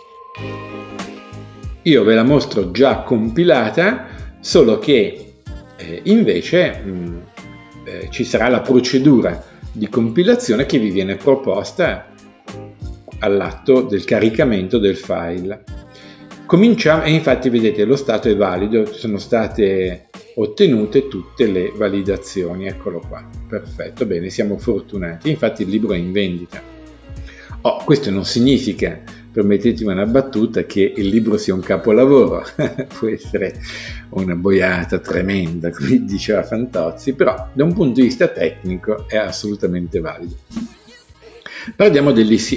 Io ve la mostro già compilata, solo che invece ci sarà la procedura di compilazione che vi viene proposta all'atto del caricamento del file. Cominciamo, e infatti vedete lo stato è valido, sono state ottenute tutte le validazioni, eccolo qua, perfetto, bene, siamo fortunati, infatti il libro è in vendita. Questo non significa, permettetemi una battuta, che il libro sia un capolavoro, può essere una boiata tremenda, come diceva Fantozzi, però da un punto di vista tecnico è assolutamente valido. Parliamo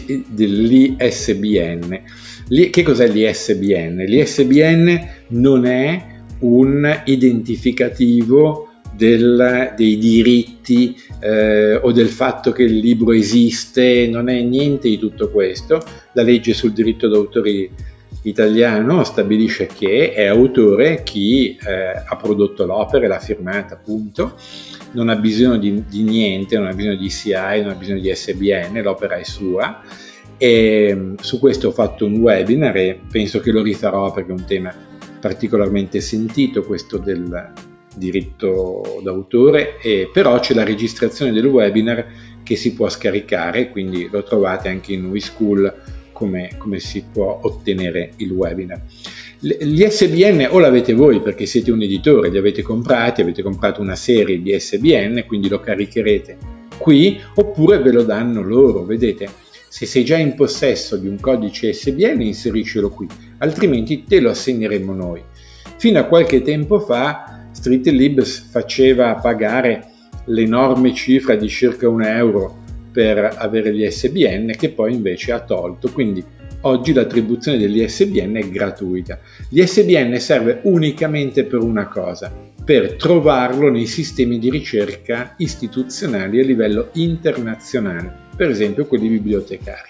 dell'ISBN. Che cos'è l'ISBN? L'ISBN non è un identificativo dei diritti o del fatto che il libro esiste, non è niente di tutto questo. La legge sul diritto d'autore italiano stabilisce che è autore chi ha prodotto l'opera e l'ha firmata, appunto. Non ha bisogno di niente, non ha bisogno di ICI, non ha bisogno di ISBN, l'opera è sua. E su questo ho fatto un webinar e penso che lo rifarò perché è un tema particolarmente sentito, questo del diritto d'autore, però c'è la registrazione del webinar che si può scaricare, quindi lo trovate anche in WeSchool come si può ottenere il webinar. Gli ISBN o l'avete voi perché siete un editore, li avete comprato una serie di ISBN, quindi lo caricherete qui, oppure ve lo danno loro, vedete? Se sei già in possesso di un codice ISBN inseriscilo qui, altrimenti te lo assegneremo noi. Fino a qualche tempo fa Streetlib faceva pagare l'enorme cifra di circa €1 per avere gli ISBN, che poi invece ha tolto, quindi oggi l'attribuzione dell'ISBN è gratuita. L'ISBN serve unicamente per una cosa, per trovarlo nei sistemi di ricerca istituzionali a livello internazionale, per esempio quelli bibliotecari.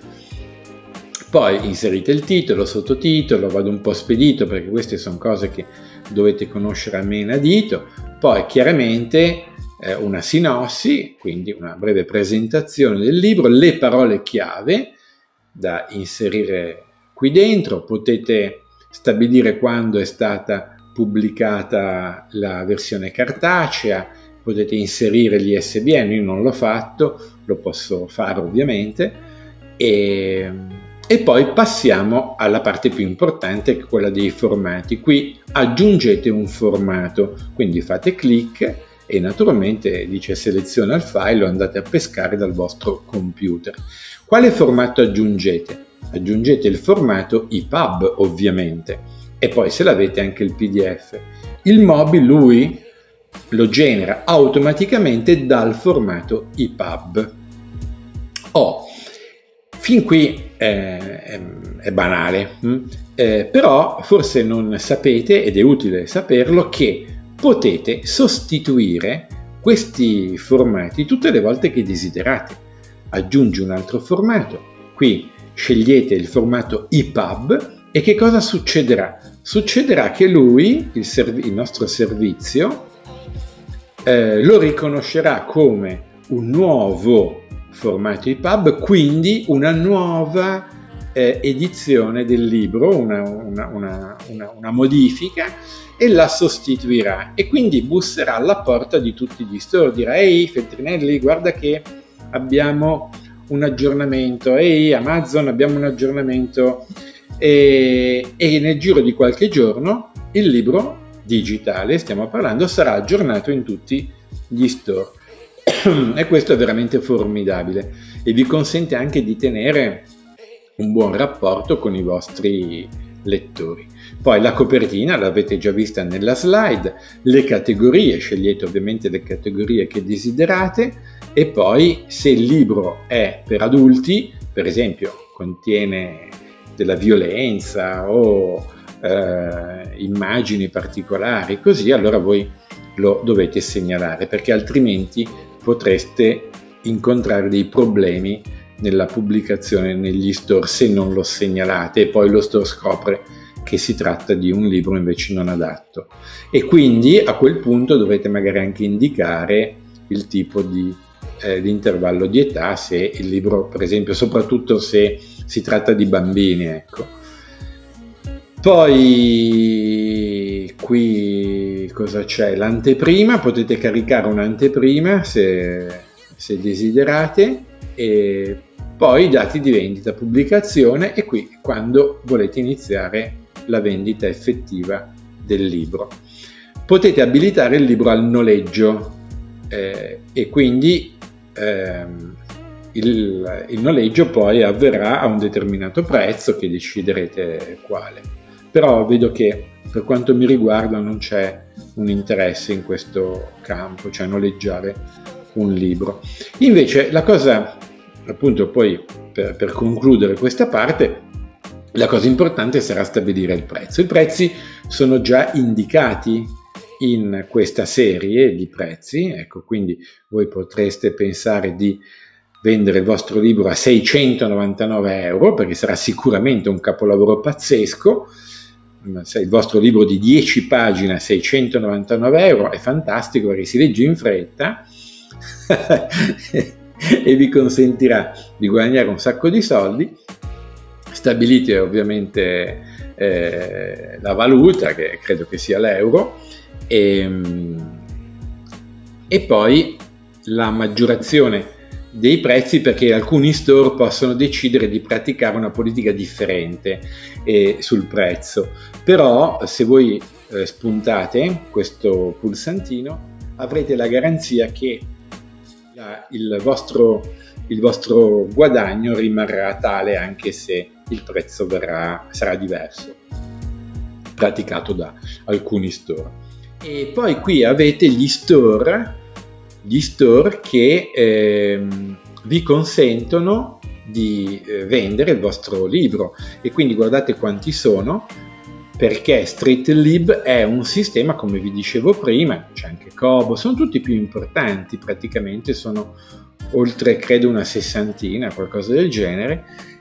Poi inserite il titolo, sottotitolo, vado un po' spedito perché queste sono cose che dovete conoscere a menadito, poi chiaramente una sinossi, quindi una breve presentazione del libro, le parole chiave da inserire qui dentro, potete stabilire quando è stata pubblicata la versione cartacea, potete inserire gli ISBN, io non l'ho fatto, lo posso fare ovviamente, e poi passiamo alla parte più importante, che è quella dei formati. Qui aggiungete un formato, quindi fate clic e naturalmente dice seleziona il file, lo andate a pescare dal vostro computer. Quale formato aggiungete? Aggiungete il formato EPUB ovviamente, e poi se l'avete anche il PDF. Il Mobi lui lo genera automaticamente dal formato EPUB. Fin qui è banale, però forse non sapete, ed è utile saperlo, che potete sostituire questi formati tutte le volte che desiderate. Aggiungi un altro formato, qui scegliete il formato EPUB e che cosa succederà? Succederà che lui, il nostro servizio, lo riconoscerà come un nuovo formato EPUB, quindi una nuova edizione del libro, una modifica, e la sostituirà, e quindi busserà alla porta di tutti gli store, dirà: ehi Feltrinelli, guarda che abbiamo un aggiornamento, ehi Amazon, abbiamo un aggiornamento, e nel giro di qualche giorno il libro digitale, stiamo parlando, sarà aggiornato in tutti gli store. E questo è veramente formidabile e vi consente anche di tenere un buon rapporto con i vostri lettori. Poi la copertina l'avete già vista nella slide, le categorie, scegliete ovviamente le categorie che desiderate, e poi se il libro è per adulti, per esempio contiene della violenza o immagini particolari, così, allora voi lo dovete segnalare, perché altrimenti potreste incontrare dei problemi nella pubblicazione negli store se non lo segnalate, e poi lo store scopre che si tratta di un libro invece non adatto, e quindi a quel punto dovrete magari anche indicare il tipo di intervallo di età, se il libro, per esempio, soprattutto se si tratta di bambini, ecco. Poi qui cosa c'è? L'anteprima, potete caricare un'anteprima se desiderate, e poi i dati di vendita, pubblicazione, e qui quando volete iniziare la vendita effettiva del libro. Potete abilitare il libro al noleggio, e quindi il noleggio poi avverrà a un determinato prezzo che deciderete quale. Però vedo che per quanto mi riguarda non c'è un interesse in questo campo, cioè noleggiare un libro. Invece la cosa, appunto, poi per concludere questa parte, la cosa importante sarà stabilire il prezzo. I prezzi sono già indicati in questa serie di prezzi, ecco, quindi voi potreste pensare di vendere il vostro libro a 699 euro, perché sarà sicuramente un capolavoro pazzesco. Se il vostro libro di 10 pagine a 699 euro è fantastico, perché si legge in fretta e vi consentirà di guadagnare un sacco di soldi. Stabilite ovviamente la valuta, che credo che sia l'euro, e poi la maggiorazione dei prezzi, perché alcuni store possono decidere di praticare una politica differente sul prezzo. Però se voi spuntate questo pulsantino avrete la garanzia che il vostro guadagno rimarrà tale anche se il prezzo sarà diverso, praticato da alcuni store. E poi qui avete gli store che vi consentono di vendere il vostro libro, e quindi guardate quanti sono, perché StreetLib è un sistema, come vi dicevo prima, c'è anche Kobo, sono tutti più importanti, praticamente sono oltre, credo, una 60, qualcosa del genere.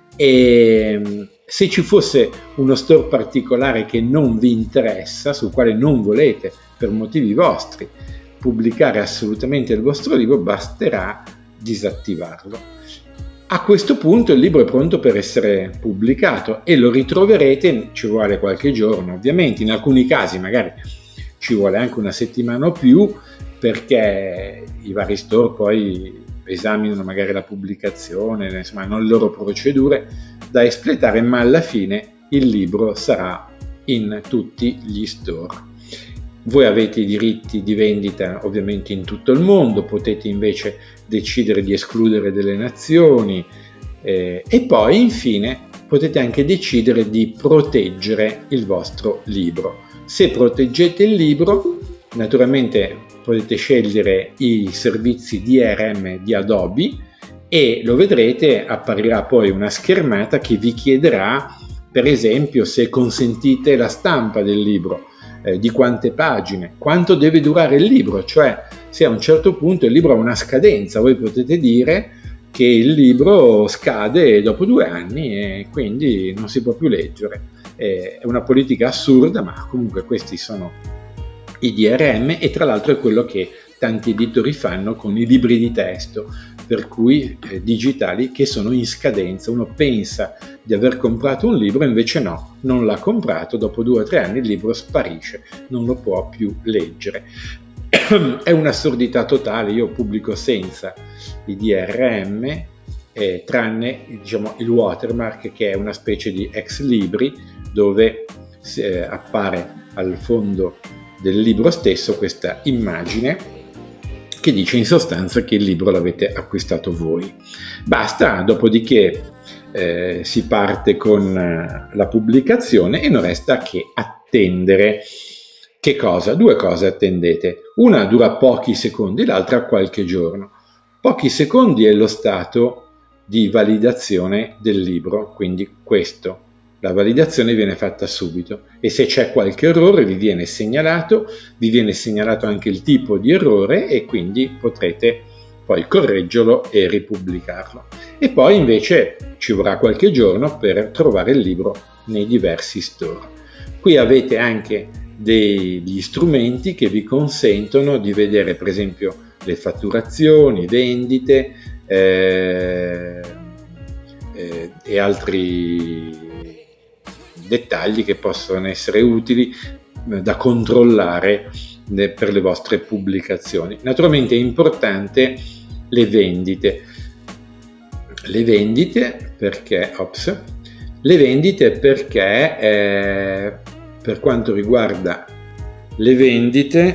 E se ci fosse uno store particolare che non vi interessa, sul quale non volete per motivi vostri pubblicare assolutamente il vostro libro, basterà disattivarlo. A questo punto il libro è pronto per essere pubblicato e lo ritroverete, ci vuole qualche giorno ovviamente, in alcuni casi magari ci vuole anche una settimana o più, perché i vari store poi esaminano magari la pubblicazione, insomma hanno le loro procedure da espletare, ma alla fine il libro sarà in tutti gli store. Voi avete i diritti di vendita ovviamente in tutto il mondo, potete invece decidere di escludere delle nazioni, e poi infine potete anche decidere di proteggere il vostro libro. Se proteggete il libro, naturalmente potete scegliere i servizi DRM di Adobe e lo vedrete, apparirà poi una schermata che vi chiederà, per esempio, se consentite la stampa del libro, di quante pagine, quanto deve durare il libro, cioè se a un certo punto il libro ha una scadenza, voi potete dire che il libro scade dopo 2 anni e quindi non si può più leggere. È una politica assurda, ma comunque questi sono i DRM, e tra l'altro è quello che tanti editori fanno con i libri di testo, per cui digitali, che sono in scadenza. Uno pensa di aver comprato un libro, invece no, non l'ha comprato, dopo 2 o 3 anni il libro sparisce, non lo può più leggere. È un'assurdità totale. Io pubblico senza i DRM, tranne diciamo il watermark, che è una specie di ex libri dove appare al fondo del libro stesso questa immagine che dice in sostanza che il libro l'avete acquistato voi. Basta, dopodiché si parte con la pubblicazione e non resta che attendere. Che cosa? Due cose attendete. Una dura pochi secondi, l'altra qualche giorno. Pochi secondi è lo stato di validazione del libro, quindi questo. La validazione viene fatta subito e se c'è qualche errore vi viene segnalato anche il tipo di errore e quindi potrete poi correggerlo e ripubblicarlo. E poi invece ci vorrà qualche giorno per trovare il libro nei diversi store. Qui avete anche degli strumenti che vi consentono di vedere per esempio le fatturazioni, vendite e altri dettagli che possono essere utili da controllare per le vostre pubblicazioni. Naturalmente è importante le vendite perché per quanto riguarda le vendite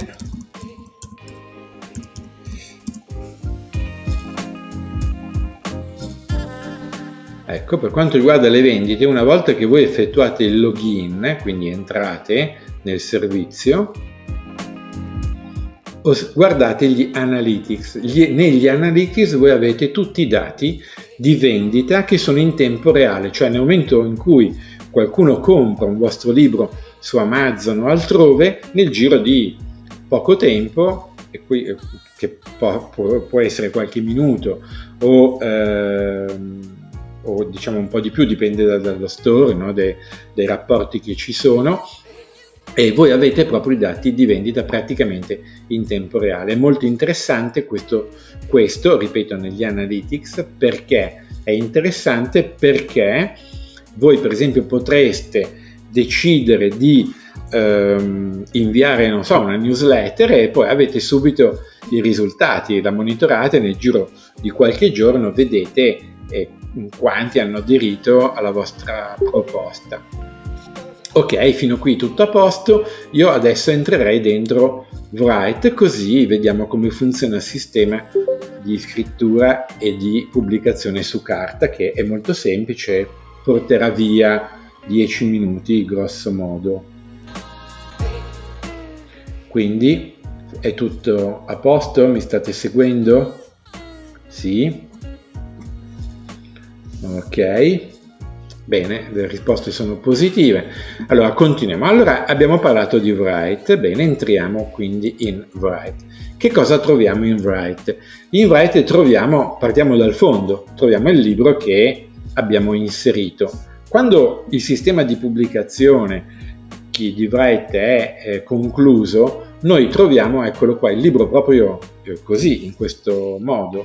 per quanto riguarda le vendite, una volta che voi effettuate il login, quindi entrate nel servizio, guardate gli analytics. Negli analytics voi avete tutti i dati di vendita che sono in tempo reale, cioè nel momento in cui qualcuno compra un vostro libro su Amazon o altrove, nel giro di poco tempo, che può essere qualche minuto o diciamo un po' di più, dipende dallo store, no? dei rapporti che ci sono, e voi avete proprio i dati di vendita praticamente in tempo reale. È molto interessante questo ripeto, negli analytics. Perché è interessante? Perché voi per esempio potreste decidere di inviare, non so, una newsletter e poi avete subito i risultati, la monitorate, nel giro di qualche giorno vedete quanti hanno aderito alla vostra proposta. Ok, fino a qui tutto a posto. Io adesso entrerei dentro Write, così vediamo come funziona il sistema di scrittura e di pubblicazione su carta, che è molto semplice, porterà via 10 minuti grosso modo. Quindi è tutto a posto? Mi state seguendo? Sì? Ok, bene, le risposte sono positive. Allora continuiamo. Allora abbiamo parlato di Write, bene, entriamo quindi in Write. Che cosa troviamo in Write? In Write partiamo dal fondo, troviamo il libro che abbiamo inserito. Quando il sistema di pubblicazione di Write è concluso, noi troviamo, eccolo qua, il libro proprio così, in questo modo,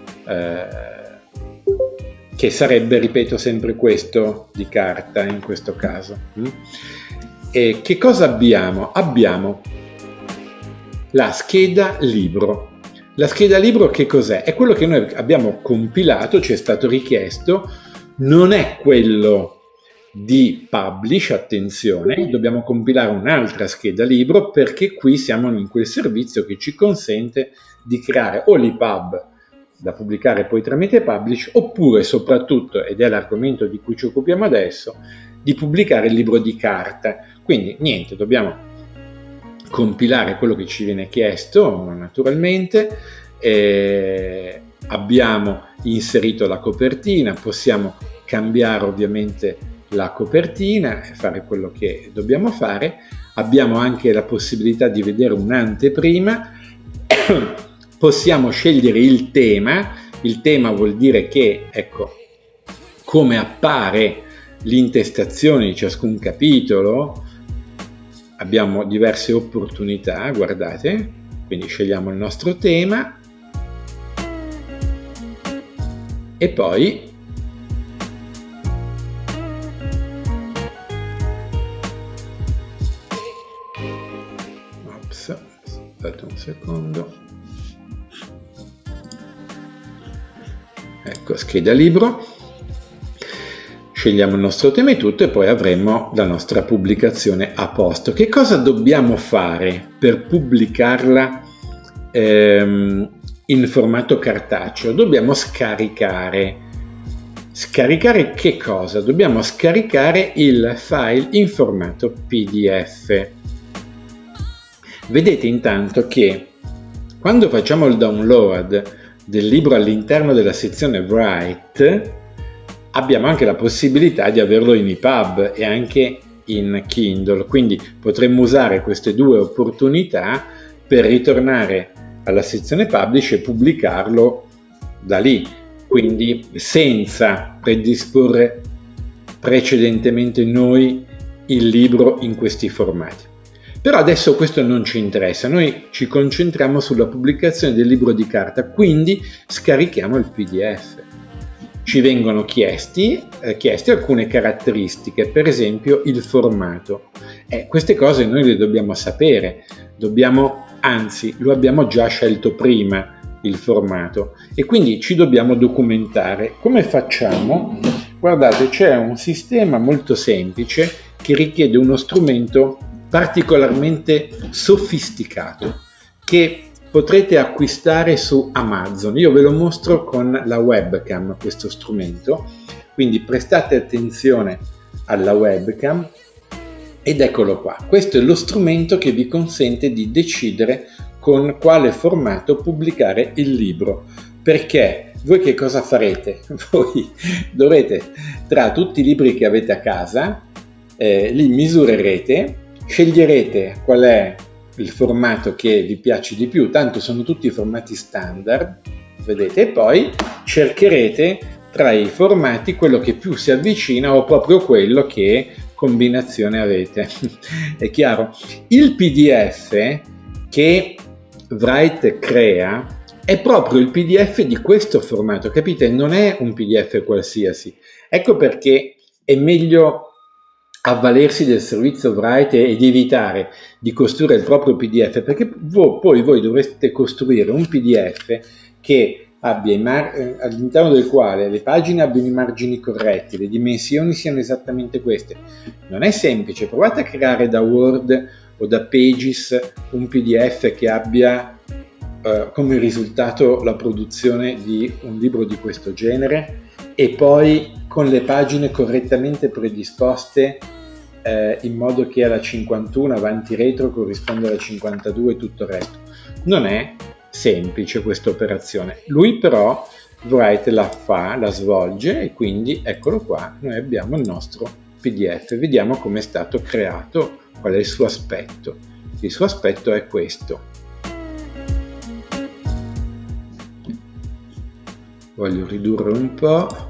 che sarebbe, ripeto, sempre questo di carta in questo caso. E che cosa abbiamo? Abbiamo la scheda libro. La scheda libro che cos'è? È quello che noi abbiamo compilato, ci è stato richiesto, non è quello di Publish, attenzione, dobbiamo compilare un'altra scheda libro perché qui siamo in quel servizio che ci consente di creare o l'EPUB da pubblicare poi tramite Publish, oppure soprattutto, ed è l'argomento di cui ci occupiamo adesso, di pubblicare il libro di carta. Quindi niente, dobbiamo compilare quello che ci viene chiesto naturalmente, abbiamo inserito la copertina, possiamo cambiare ovviamente la copertina e fare quello che dobbiamo fare. Abbiamo anche la possibilità di vedere un'anteprima. Possiamo scegliere il tema vuol dire che, ecco, come appare l'intestazione di ciascun capitolo, abbiamo diverse opportunità, guardate, quindi scegliamo il nostro tema e poi aspetta un secondo. Ecco, scheda libro, scegliamo il nostro tema e tutto e poi avremo la nostra pubblicazione a posto. Che cosa dobbiamo fare per pubblicarla in formato cartaceo? Dobbiamo scaricare Scaricare che cosa? Dobbiamo scaricare il file in formato PDF. Vedete intanto che quando facciamo il download del libro all'interno della sezione Write, abbiamo anche la possibilità di averlo in EPUB e anche in Kindle, quindi potremmo usare queste due opportunità per ritornare alla sezione Publish e pubblicarlo da lì, quindi senza predisporre precedentemente noi il libro in questi formati. Però adesso questo non ci interessa, noi ci concentriamo sulla pubblicazione del libro di carta, quindi scarichiamo il PDF. Ci vengono chieste alcune caratteristiche, per esempio il formato. Queste cose noi le dobbiamo sapere, anzi lo abbiamo già scelto prima il formato e quindi ci dobbiamo documentare. Come facciamo? Guardate, c'è un sistema molto semplice che richiede uno strumento particolarmente sofisticato che potrete acquistare su Amazon. Io ve lo mostro con la webcam questo strumento, quindi prestate attenzione alla webcam ed eccolo qua. Questo è lo strumento che vi consente di decidere con quale formato pubblicare il libro, perché voi che cosa farete? Voi dovrete, tra tutti i libri che avete a casa, li misurerete, sceglierete qual è il formato che vi piace di più, tanto sono tutti formati standard, vedete, e poi cercherete tra i formati quello che più si avvicina o proprio quello che combinazione avete. È chiaro? Il PDF che Write crea è proprio il PDF di questo formato, capite? Non è un PDF qualsiasi. Ecco perché è meglio avvalersi del servizio Write ed evitare di costruire il proprio PDF, perché poi voi dovreste costruire un PDF che abbia all'interno del quale le pagine abbiano i margini corretti, le dimensioni siano esattamente queste. Non è semplice, provate a creare da Word o da Pages un PDF che abbia come risultato la produzione di un libro di questo genere e poi con le pagine correttamente predisposte in modo che alla 51 avanti retro corrisponda alla 52 e tutto il resto. Non è semplice questa operazione. Lui però Write la svolge e quindi eccolo qua, noi abbiamo il nostro PDF. Vediamo come è stato creato, qual è il suo aspetto. Il suo aspetto è questo. Voglio ridurre un po'.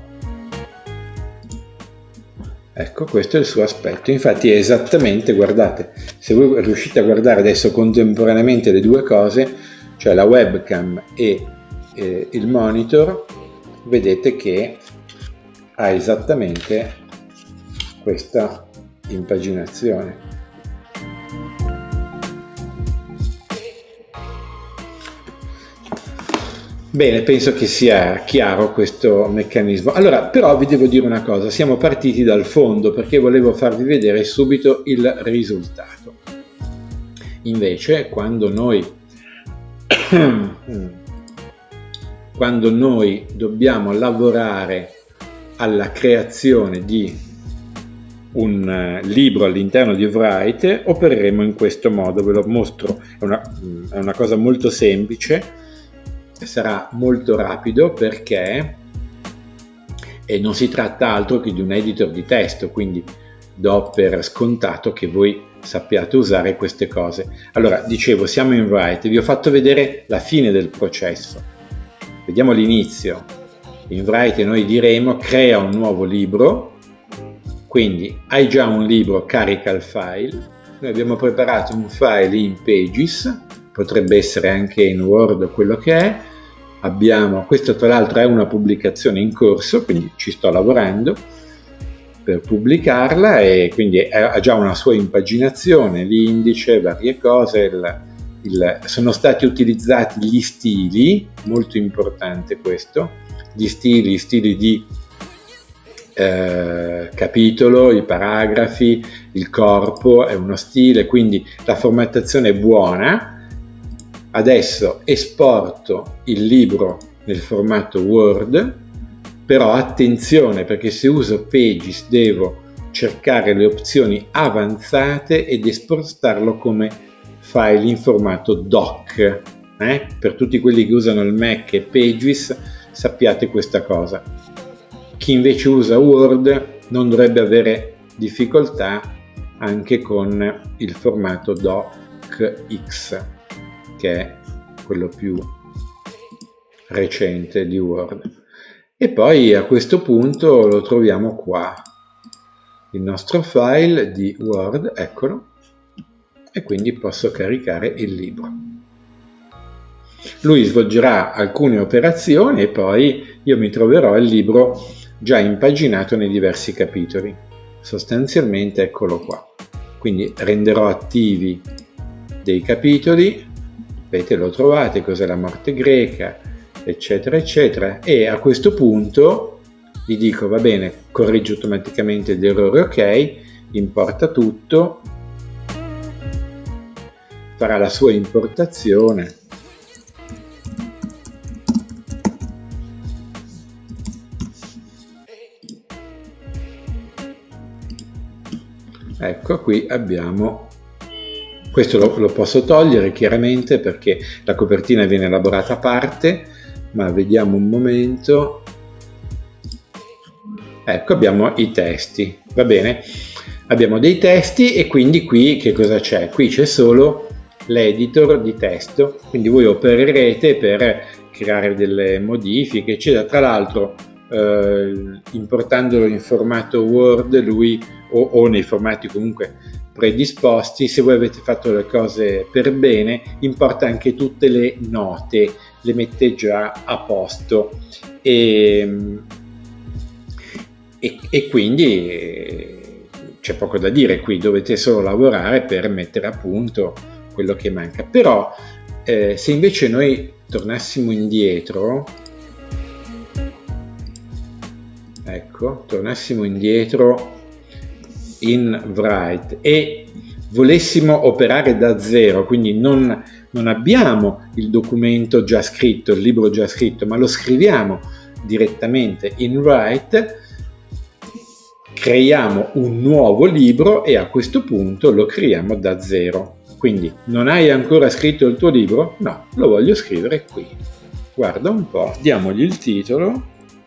Ecco, questo è il suo aspetto. Infatti è esattamente, guardate, se voi riuscite a guardare adesso contemporaneamente le due cose, cioè la webcam e il monitor, vedete che ha esattamente questa impaginazione. Bene, penso che sia chiaro questo meccanismo. Allora, però vi devo dire una cosa, siamo partiti dal fondo perché volevo farvi vedere subito il risultato. Invece, quando noi dobbiamo lavorare alla creazione di un libro all'interno di Write, opereremo in questo modo, ve lo mostro, è una cosa molto semplice. Sarà molto rapido perché non si tratta altro che di un editor di testo, quindi do per scontato che voi sappiate usare queste cose. Allora, dicevo, siamo in Write, vi ho fatto vedere la fine del processo. Vediamo l'inizio. In Write noi diremo crea un nuovo libro, quindi hai già un libro, carica il file. Noi abbiamo preparato un file in Pages, potrebbe essere anche in Word o quello che è. Questo tra l'altro è una pubblicazione in corso, quindi ci sto lavorando per pubblicarla e quindi ha già una sua impaginazione, l'indice, varie cose, sono stati utilizzati gli stili, molto importante questo, gli stili di capitolo, i paragrafi, il corpo è uno stile, quindi la formattazione è buona. Adesso esporto il libro nel formato Word, Però attenzione, perché se uso Pages devo cercare le opzioni avanzate ed esportarlo come file in formato doc. Per tutti quelli che usano il Mac e Pages sappiate questa cosa. Chi invece usa Word non dovrebbe avere difficoltà anche con il formato docx, che è quello più recente di Word. E poi a questo punto lo troviamo qua, il nostro file di Word, eccolo, e quindi posso caricare il libro. Lui svolgerà alcune operazioni e poi io mi troverò il libro già impaginato nei diversi capitoli. Sostanzialmente eccolo qua. Quindi renderò attivi dei capitoli, vedete, lo trovate, cos'è la morte greca, eccetera eccetera, e a questo punto gli dico va bene, corregge automaticamente gli errori, ok, importa tutto, farà la sua importazione. Ecco, qui abbiamo, questo lo posso togliere chiaramente perché la copertina viene elaborata a parte, ma vediamo un momento. Ecco, abbiamo i testi, va bene, abbiamo dei testi e quindi qui che cosa c'è? Qui c'è solo l'editor di testo, quindi voi opererete per creare delle modifiche, eccetera. Tra l'altro importandolo in formato Word lui o nei formati comunque predisposti, se voi avete fatto le cose per bene, importa anche tutte le note, le mette già a posto e quindi c'è poco da dire qui, dovete solo lavorare per mettere a punto quello che manca. Però se invece noi tornassimo indietro, ecco, tornassimo indietro in Write e volessimo operare da zero, quindi non abbiamo il documento già scritto, il libro già scritto, ma lo scriviamo direttamente in Write, creiamo un nuovo libro e a questo punto lo creiamo da zero. Quindi non hai ancora scritto il tuo libro? No, lo voglio scrivere qui. Guarda un po', diamogli il titolo.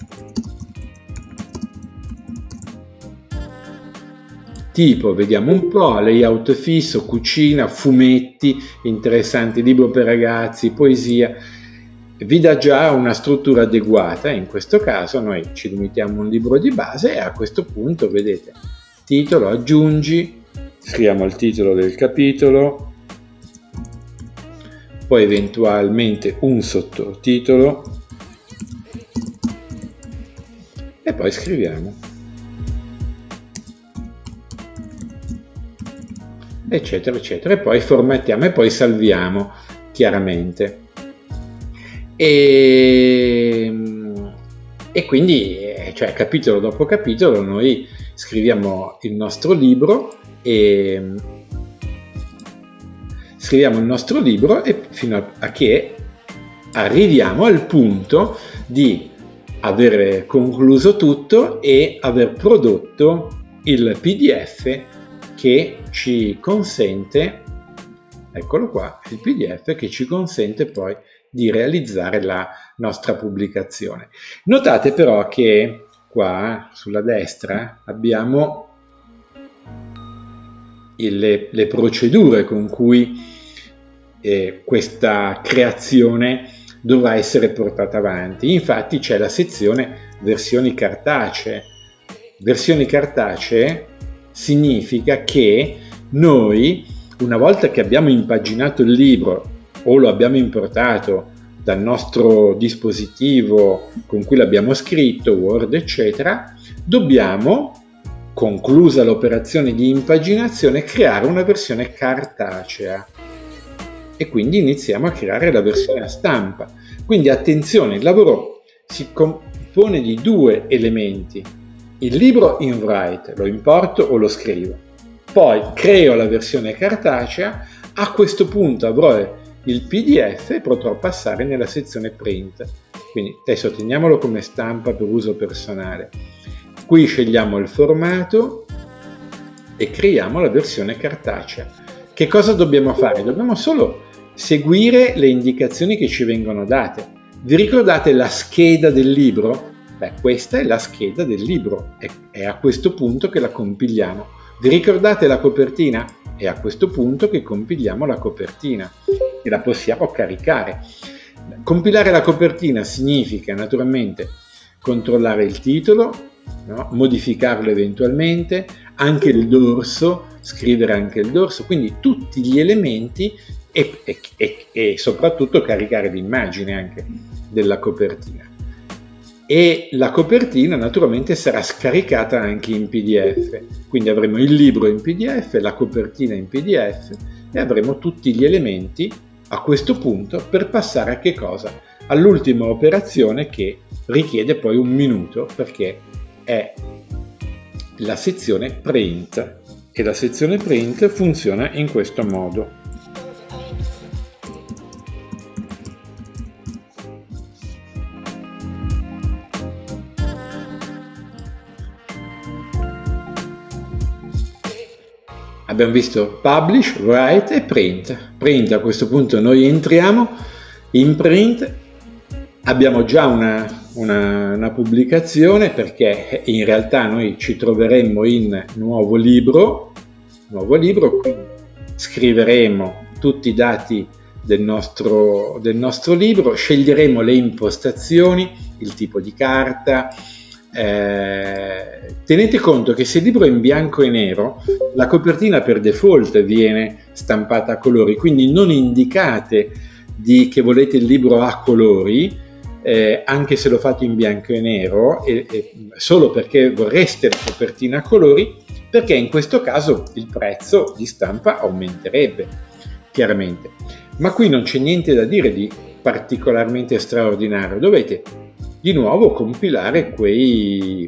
Tipo, vediamo un po', layout fisso, cucina, fumetti, interessanti, libro per ragazzi, poesia. Vi dà già una struttura adeguata. In questo caso noi ci limitiamo a un libro di base e a questo punto, vedete, titolo, aggiungi, scriviamo il titolo del capitolo, poi eventualmente un sottotitolo e poi scriviamo, eccetera eccetera, e poi formattiamo e poi salviamo chiaramente. E quindi cioè capitolo dopo capitolo noi scriviamo il nostro libro e fino a che arriviamo al punto di aver concluso tutto e aver prodotto il PDF che ci consente, eccolo qua, il PDF che ci consente poi di realizzare la nostra pubblicazione. Notate però che qua sulla destra abbiamo le procedure con cui questa creazione dovrà essere portata avanti. Infatti c'è la sezione versioni cartacee. Versioni cartacee significa che noi, una volta che abbiamo impaginato il libro o lo abbiamo importato dal nostro dispositivo con cui l'abbiamo scritto, Word eccetera, dobbiamo, conclusa l'operazione di impaginazione, creare una versione cartacea e quindi iniziamo a creare la versione a stampa. Quindi attenzione, il lavoro si compone di due elementi: il libro in Write, lo importo o lo scrivo, poi creo la versione cartacea, a questo punto avrò il PDF e potrò passare nella sezione print quindi adesso teniamolo come stampa per uso personale. Qui scegliamo il formato e creiamo la versione cartacea. Che cosa dobbiamo fare? Dobbiamo solo seguire le indicazioni che ci vengono date. Vi ricordate la scheda del libro? Beh, questa è la scheda del libro, è a questo punto che la compiliamo. Vi ricordate la copertina? È a questo punto che compiliamo la copertina e la possiamo caricare. Compilare la copertina significa naturalmente controllare il titolo, no? Modificarlo eventualmente, anche il dorso, scrivere anche il dorso, quindi tutti gli elementi e soprattutto caricare l'immagine anche della copertina. E la copertina naturalmente sarà scaricata anche in PDF, quindi avremo il libro in PDF, la copertina in PDF e avremo tutti gli elementi a questo punto per passare a che cosa? All'ultima operazione che richiede poi un minuto perché è la sezione print e la sezione print funziona in questo modo. Abbiamo visto Publish, Write e Print. Print, a questo punto noi entriamo in Print, abbiamo già una pubblicazione perché in realtà noi ci troveremmo in nuovo libro, quindi scriveremo tutti i dati del nostro libro, sceglieremo le impostazioni, il tipo di carta. Tenete conto che se il libro è in bianco e nero, la copertina per default viene stampata a colori, quindi non indicate che volete il libro a colori, anche se lo fate in bianco e nero, solo perché vorreste la copertina a colori, perché in questo caso il prezzo di stampa aumenterebbe, chiaramente. Ma qui non c'è niente da dire di particolarmente straordinario, dovete di nuovo compilare quei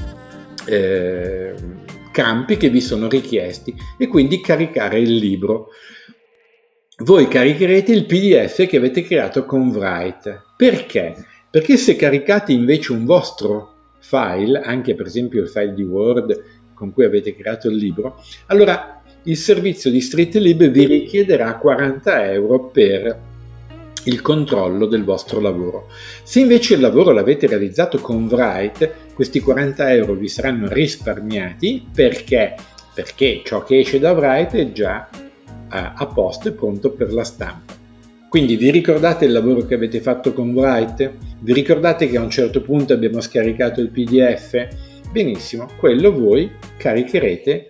campi che vi sono richiesti e quindi caricare il libro. Voi caricherete il PDF che avete creato con Write. Perché? Perché se caricate invece un vostro file, anche per esempio il file di Word con cui avete creato il libro, allora il servizio di StreetLib vi richiederà 40 euro per il controllo del vostro lavoro. Se invece il lavoro l'avete realizzato con Write, questi 40 euro vi saranno risparmiati perché ciò che esce da Write è già a posto e pronto per la stampa. Quindi vi ricordate il lavoro che avete fatto con Write? Vi ricordate che a un certo punto abbiamo scaricato il PDF? Benissimo, quello voi caricherete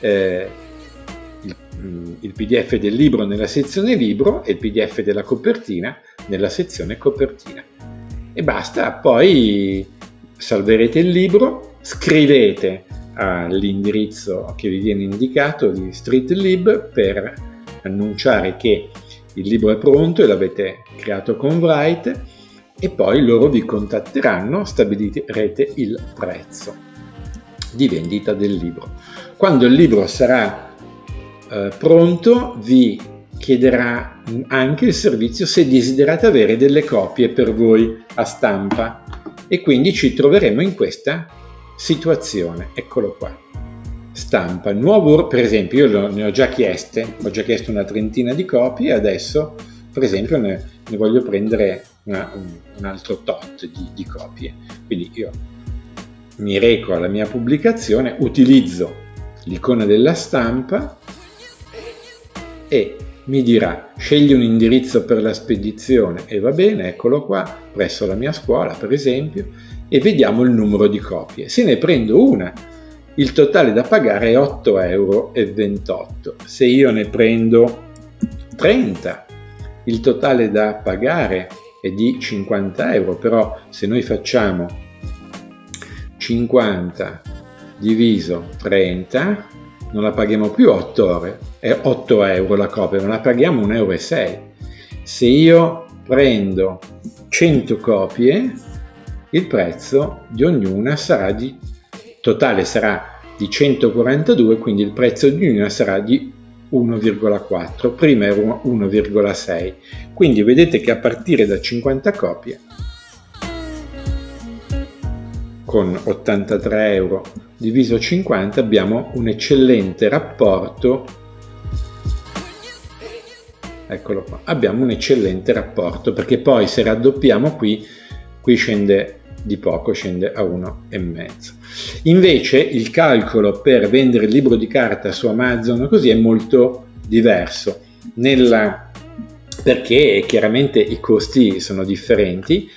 il PDF del libro nella sezione libro e il PDF della copertina nella sezione copertina. E basta, poi salverete il libro, scrivete all'indirizzo che vi viene indicato di StreetLib per annunciare che il libro è pronto e l'avete creato con Write e poi loro vi contatteranno, stabilirete il prezzo di vendita del libro. Quando il libro sarà pronto vi chiederà anche il servizio se desiderate avere delle copie per voi a stampa e quindi ci troveremo in questa situazione. Eccolo qua, stampa nuovo, per esempio io ne ho già chiesto una trentina di copie, adesso per esempio ne voglio prendere un altro tot di copie, quindi io mi reco alla mia pubblicazione, utilizzo l'icona della stampa e mi dirà scegli un indirizzo per la spedizione e va bene, eccolo qua, presso la mia scuola per esempio, e vediamo il numero di copie. Se ne prendo una, il totale da pagare è 8,28 euro. Se io ne prendo 30, il totale da pagare è di 50 euro, però se noi facciamo 50 diviso 30 non la paghiamo più 8 euro la copia, ma la paghiamo 1,06 euro. Se io prendo 100 copie, il prezzo di ognuna sarà totale sarà di 142, quindi il prezzo di ognuna sarà di 1,4, prima era 1,6. Quindi vedete che a partire da 50 copie con 83 euro diviso 50 abbiamo un eccellente rapporto. Eccolo qua, abbiamo un eccellente rapporto, perché poi se raddoppiamo qui scende di poco, scende a 1,5. Invece il calcolo per vendere il libro di carta su Amazon così è molto diverso, perché chiaramente i costi sono differenti,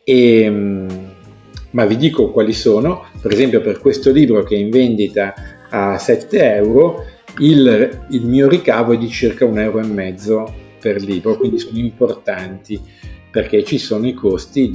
ma vi dico quali sono. Per esempio, per questo libro che è in vendita a 7 euro, il mio ricavo è di circa 1,5 euro per libro, quindi sono importanti perché ci sono i costi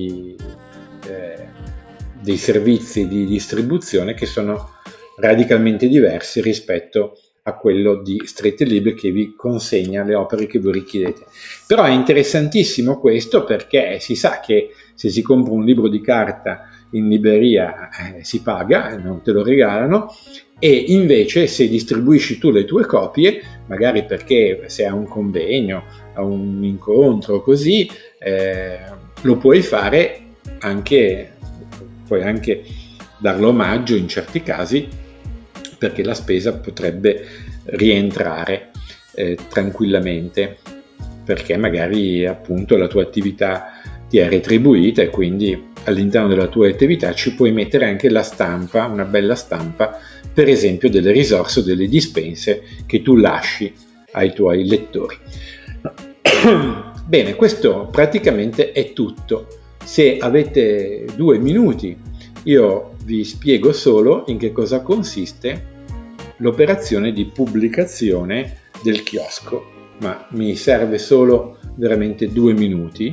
dei servizi di distribuzione che sono radicalmente diversi rispetto a quello di Streetlib che vi consegna le opere che voi richiedete. Però è interessantissimo questo, perché si sa che se si compra un libro di carta in libreria si paga, non te lo regalano, e invece se distribuisci tu le tue copie, magari perché sei a un convegno, a un incontro così, lo puoi fare anche, puoi anche darlo omaggio in certi casi, perché la spesa potrebbe rientrare tranquillamente, perché magari appunto la tua attività ti è retribuita e quindi all'interno della tua attività ci puoi mettere anche la stampa, una bella stampa, per esempio delle risorse o delle dispense che tu lasci ai tuoi lettori. Bene, questo praticamente è tutto. Se avete 2 minuti io vi spiego solo in che cosa consiste l'operazione di pubblicazione del chiosco, ma mi serve solo veramente 2 minuti.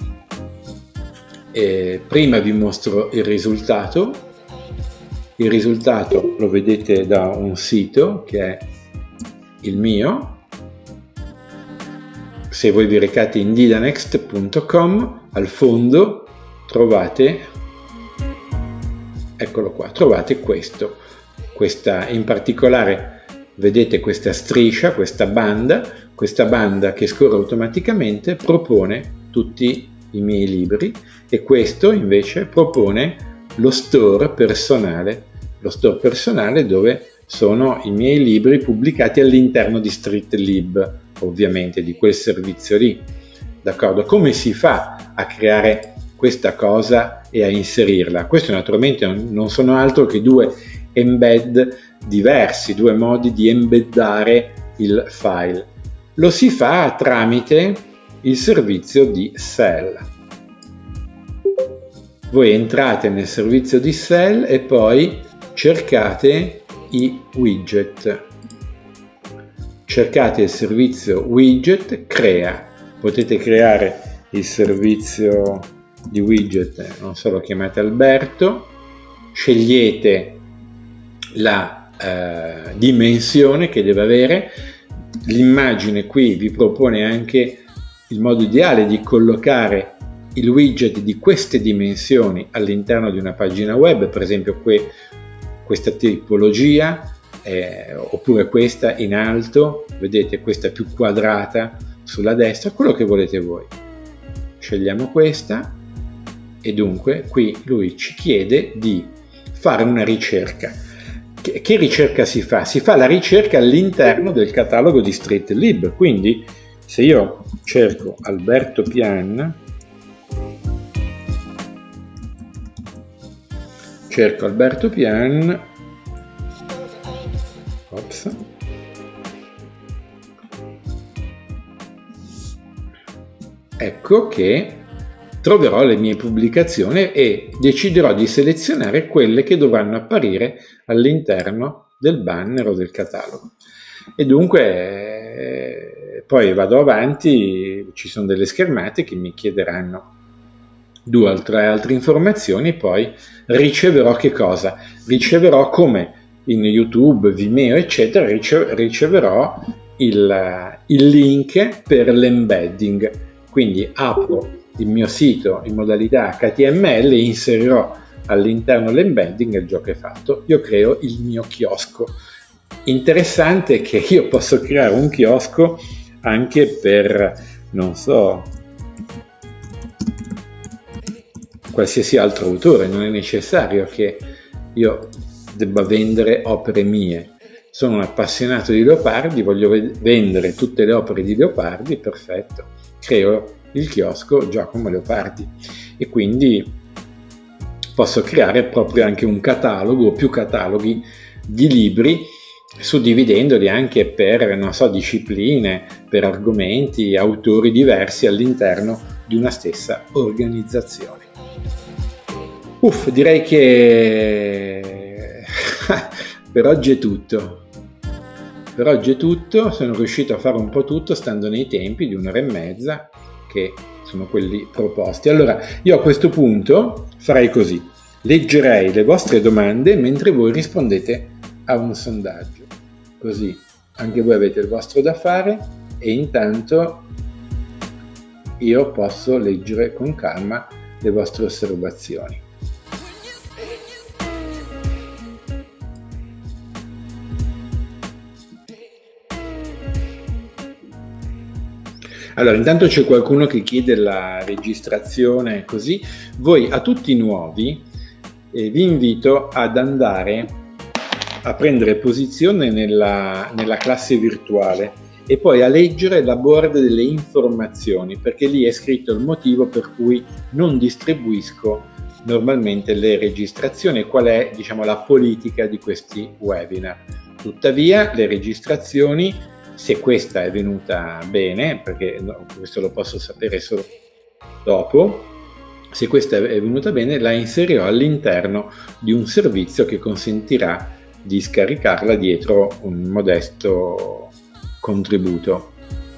Prima vi mostro il risultato. Il risultato lo vedete da un sito che è il mio. Se voi vi recate in didanext.com, al fondo trovate, eccolo qua, trovate questo. Questa in particolare, vedete questa striscia, questa banda che scorre automaticamente propone tutti i miei libri, e questo invece propone lo store personale dove sono i miei libri pubblicati all'interno di Streetlib, ovviamente di quel servizio lì. D'accordo? Come si fa a creare questa cosa e a inserirla? Questo naturalmente non sono altro che 2 embed diversi, 2 modi di embeddare il file. Lo si fa tramite il servizio di Cell. Voi entrate nel servizio di Cell e poi cercate i widget. Cercate il servizio widget, crea. Potete creare il servizio di widget, non so, lo chiamate Alberto, scegliete la dimensione che deve avere. L'immagine qui vi propone anche il modo ideale di collocare il widget di queste dimensioni all'interno di una pagina web, per esempio questa tipologia, oppure questa in alto, vedete, questa più quadrata sulla destra, quello che volete voi. Scegliamo questa e dunque qui lui ci chiede di fare una ricerca. Che ricerca si fa? Si fa la ricerca all'interno del catalogo di Streetlib, quindi se io cerco Alberto Pian, ops, ecco che troverò le mie pubblicazioni e deciderò di selezionare quelle che dovranno apparire all'interno del banner o del catalogo. E dunque poi vado avanti, ci sono delle schermate che mi chiederanno 2 o 3 altre informazioni, e poi riceverò che cosa? Riceverò, come in YouTube, Vimeo eccetera, riceverò il link per l'embedding. Quindi apro il mio sito in modalità HTML e inserirò all'interno l'embedding e il gioco è fatto. Io creo il mio chiosco. Interessante che io posso creare un chiosco anche per, non so, qualsiasi altro autore, non è necessario che io debba vendere opere mie. Sono un appassionato di Leopardi, voglio vendere tutte le opere di Leopardi, perfetto, creo il chiosco Giacomo Leopardi e quindi posso creare proprio anche un catalogo o più cataloghi di libri, suddividendoli anche per, non so, discipline, per argomenti, autori diversi all'interno di una stessa organizzazione. Direi che per oggi è tutto. Per oggi è tutto, sono riuscito a fare un po' tutto stando nei tempi di 1 ora e mezza che sono quelli proposti. Allora, io a questo punto farei così, leggerei le vostre domande mentre voi rispondete a un sondaggio, così anche voi avete il vostro da fare e intanto io posso leggere con calma le vostre osservazioni. Allora, intanto c'è qualcuno che chiede la registrazione, così. Voi, a tutti i nuovi, vi invito ad andare a prendere posizione nella classe virtuale e poi a leggere la board delle informazioni, perché lì è scritto il motivo per cui non distribuisco normalmente le registrazioni e qual è, diciamo, la politica di questi webinar. Tuttavia, le registrazioni, se questa è venuta bene, perché questo lo posso sapere solo dopo, se questa è venuta bene la inserirò all'interno di un servizio che consentirà di scaricarla dietro un modesto contributo.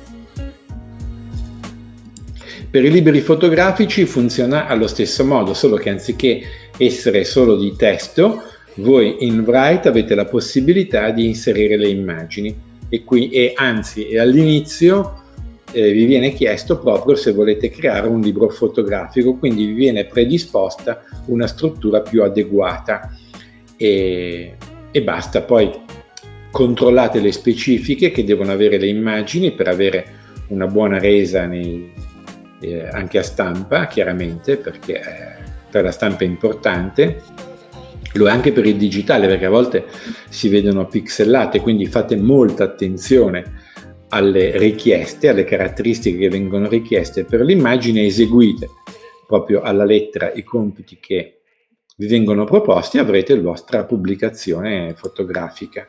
Per i libri fotografici funziona allo stesso modo, solo che anziché essere solo di testo, voi in Write avete la possibilità di inserire le immagini. E anzi all'inizio vi viene chiesto proprio se volete creare un libro fotografico, quindi vi viene predisposta una struttura più adeguata e basta. Poi controllate le specifiche che devono avere le immagini per avere una buona resa anche a stampa, chiaramente, perché per la stampa è importante. Lo è anche per il digitale, perché a volte si vedono pixellate, quindi fate molta attenzione alle richieste, alle caratteristiche che vengono richieste per l'immagine, eseguite proprio alla lettera i compiti che vi vengono proposti e avrete la vostra pubblicazione fotografica.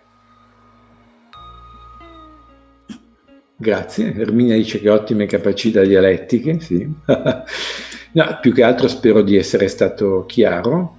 Grazie, Erminia dice che ottime capacità dialettiche, sì. No, più che altro spero di essere stato chiaro.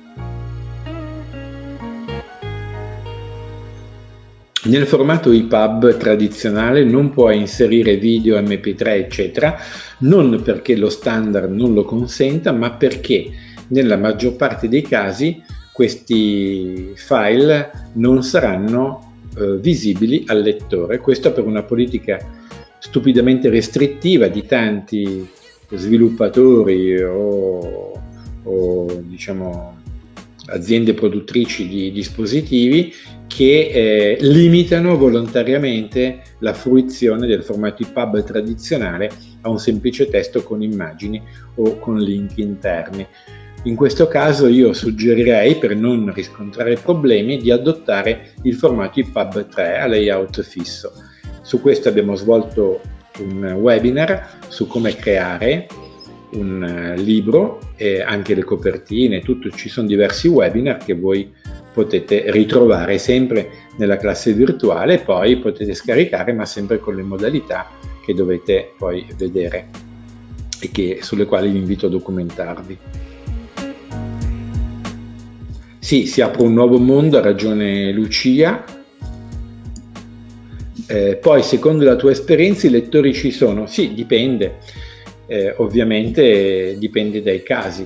Nel formato EPUB tradizionale non puoi inserire video, MP3, eccetera, non perché lo standard non lo consenta, ma perché nella maggior parte dei casi questi file non saranno visibili al lettore. Questo per una politica stupidamente restrittiva di tanti sviluppatori o diciamo aziende produttrici di dispositivi che limitano volontariamente la fruizione del formato EPUB tradizionale a un semplice testo con immagini o con link interni. In questo caso io suggerirei, per non riscontrare problemi, di adottare il formato EPUB 3 a layout fisso. Su questo abbiamo svolto un webinar su come creare un libro e anche le copertine, tutto. Ci sono diversi webinar che voi potete ritrovare sempre nella classe virtuale, poi potete scaricare, ma sempre con le modalità che dovete poi vedere e sulle quali vi invito a documentarvi. Sì, si apre un nuovo mondo, ha ragione Lucia. Poi, secondo la tua esperienza, i lettori ci sono? Sì, dipende. Ovviamente dipende dai casi.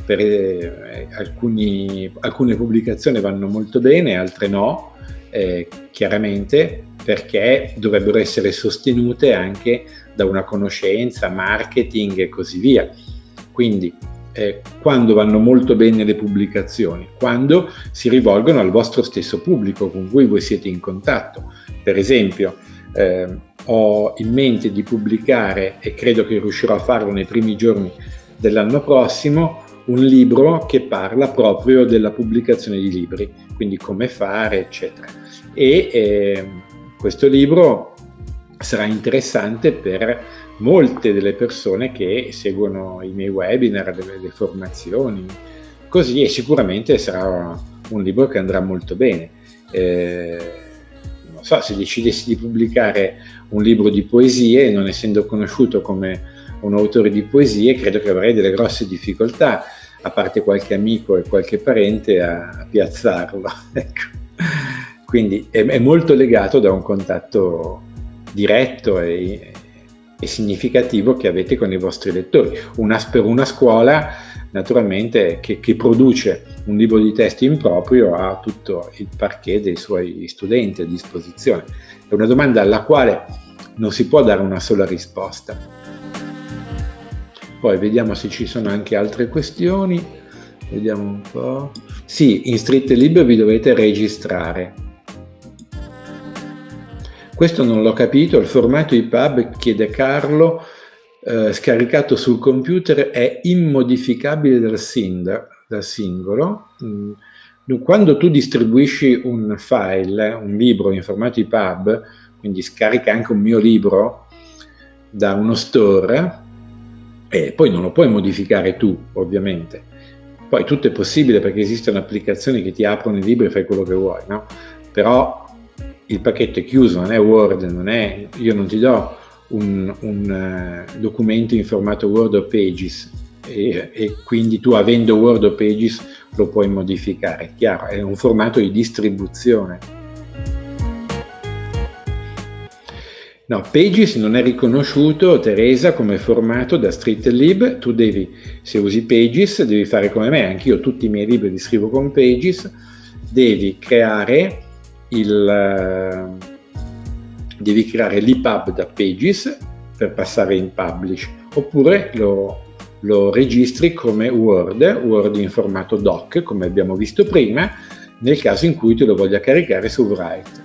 Alcune pubblicazioni vanno molto bene, altre no, chiaramente, perché dovrebbero essere sostenute anche da una conoscenza, marketing e così via. Quindi quando vanno molto bene le pubblicazioni? Quando si rivolgono al vostro stesso pubblico con cui voi siete in contatto. Per esempio, ho in mente di pubblicare, e credo che riuscirò a farlo nei primi giorni dell'anno prossimo, un libro che parla proprio della pubblicazione di libri, quindi come fare, eccetera. E questo libro sarà interessante per molte delle persone che seguono i miei webinar, le formazioni, così, e sicuramente sarà un libro che andrà molto bene. Non so, se decidessi di pubblicare un libro di poesie, non essendo conosciuto come un autore di poesie, credo che avrei delle grosse difficoltà, a parte qualche amico e qualche parente, a piazzarlo. Ecco. Quindi è molto legato da un contatto diretto e significativo che avete con i vostri lettori. Per una scuola, naturalmente, che produce un libro di testo improprio, ha tutto il parquet dei suoi studenti a disposizione. È una domanda alla quale non si può dare una sola risposta. Poi vediamo se ci sono anche altre questioni. Vediamo un po'. Sì, in StreetLib vi dovete registrare. Questo non l'ho capito, il formato EPUB, chiede Carlo, scaricato sul computer è immodificabile dal singolo. Quando tu distribuisci un file, un libro in formato EPUB, quindi scarica anche un mio libro da uno store, e poi non lo puoi modificare tu, ovviamente. Poi tutto è possibile perché esistono applicazioni che ti aprono i libri e fai quello che vuoi, no? Però il pacchetto è chiuso, non è Word, io non ti do un documento in formato Word o Pages e quindi tu, avendo Word o Pages, lo puoi modificare. Chiaro, è un formato di distribuzione. No, Pages non è riconosciuto, Teresa, come formato da StreetLib. Tu devi, se usi Pages, devi fare come me, anch'io tutti i miei libri li scrivo con Pages, devi creare l'EPUB da Pages per passare in Publish, oppure lo registri come Word in formato doc, come abbiamo visto prima, nel caso in cui tu lo voglia caricare su Write.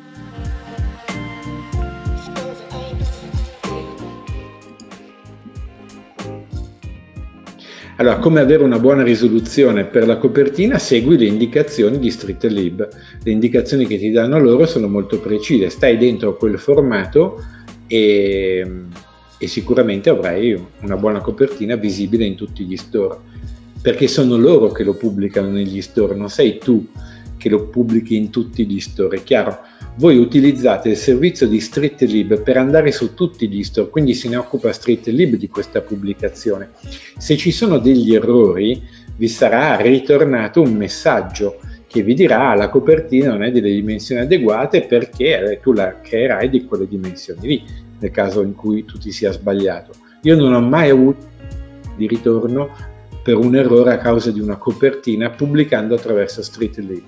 Allora, come avere una buona risoluzione per la copertina? Segui le indicazioni di StreetLib. Le indicazioni che ti danno loro sono molto precise. Stai dentro quel formato e sicuramente avrai una buona copertina visibile in tutti gli store, perché sono loro che lo pubblicano negli store, non sei tu che lo pubblichi in tutti gli store. È chiaro? Voi utilizzate il servizio di StreetLib per andare su tutti gli store, quindi se ne occupa StreetLib di questa pubblicazione. Se ci sono degli errori, vi sarà ritornato un messaggio che vi dirà: la copertina non è delle dimensioni adeguate perché tu la creerai di quelle dimensioni lì, nel caso in cui tu ti sia sbagliato. Io non ho mai avuto di ritorno per un errore a causa di una copertina pubblicando attraverso StreetLib.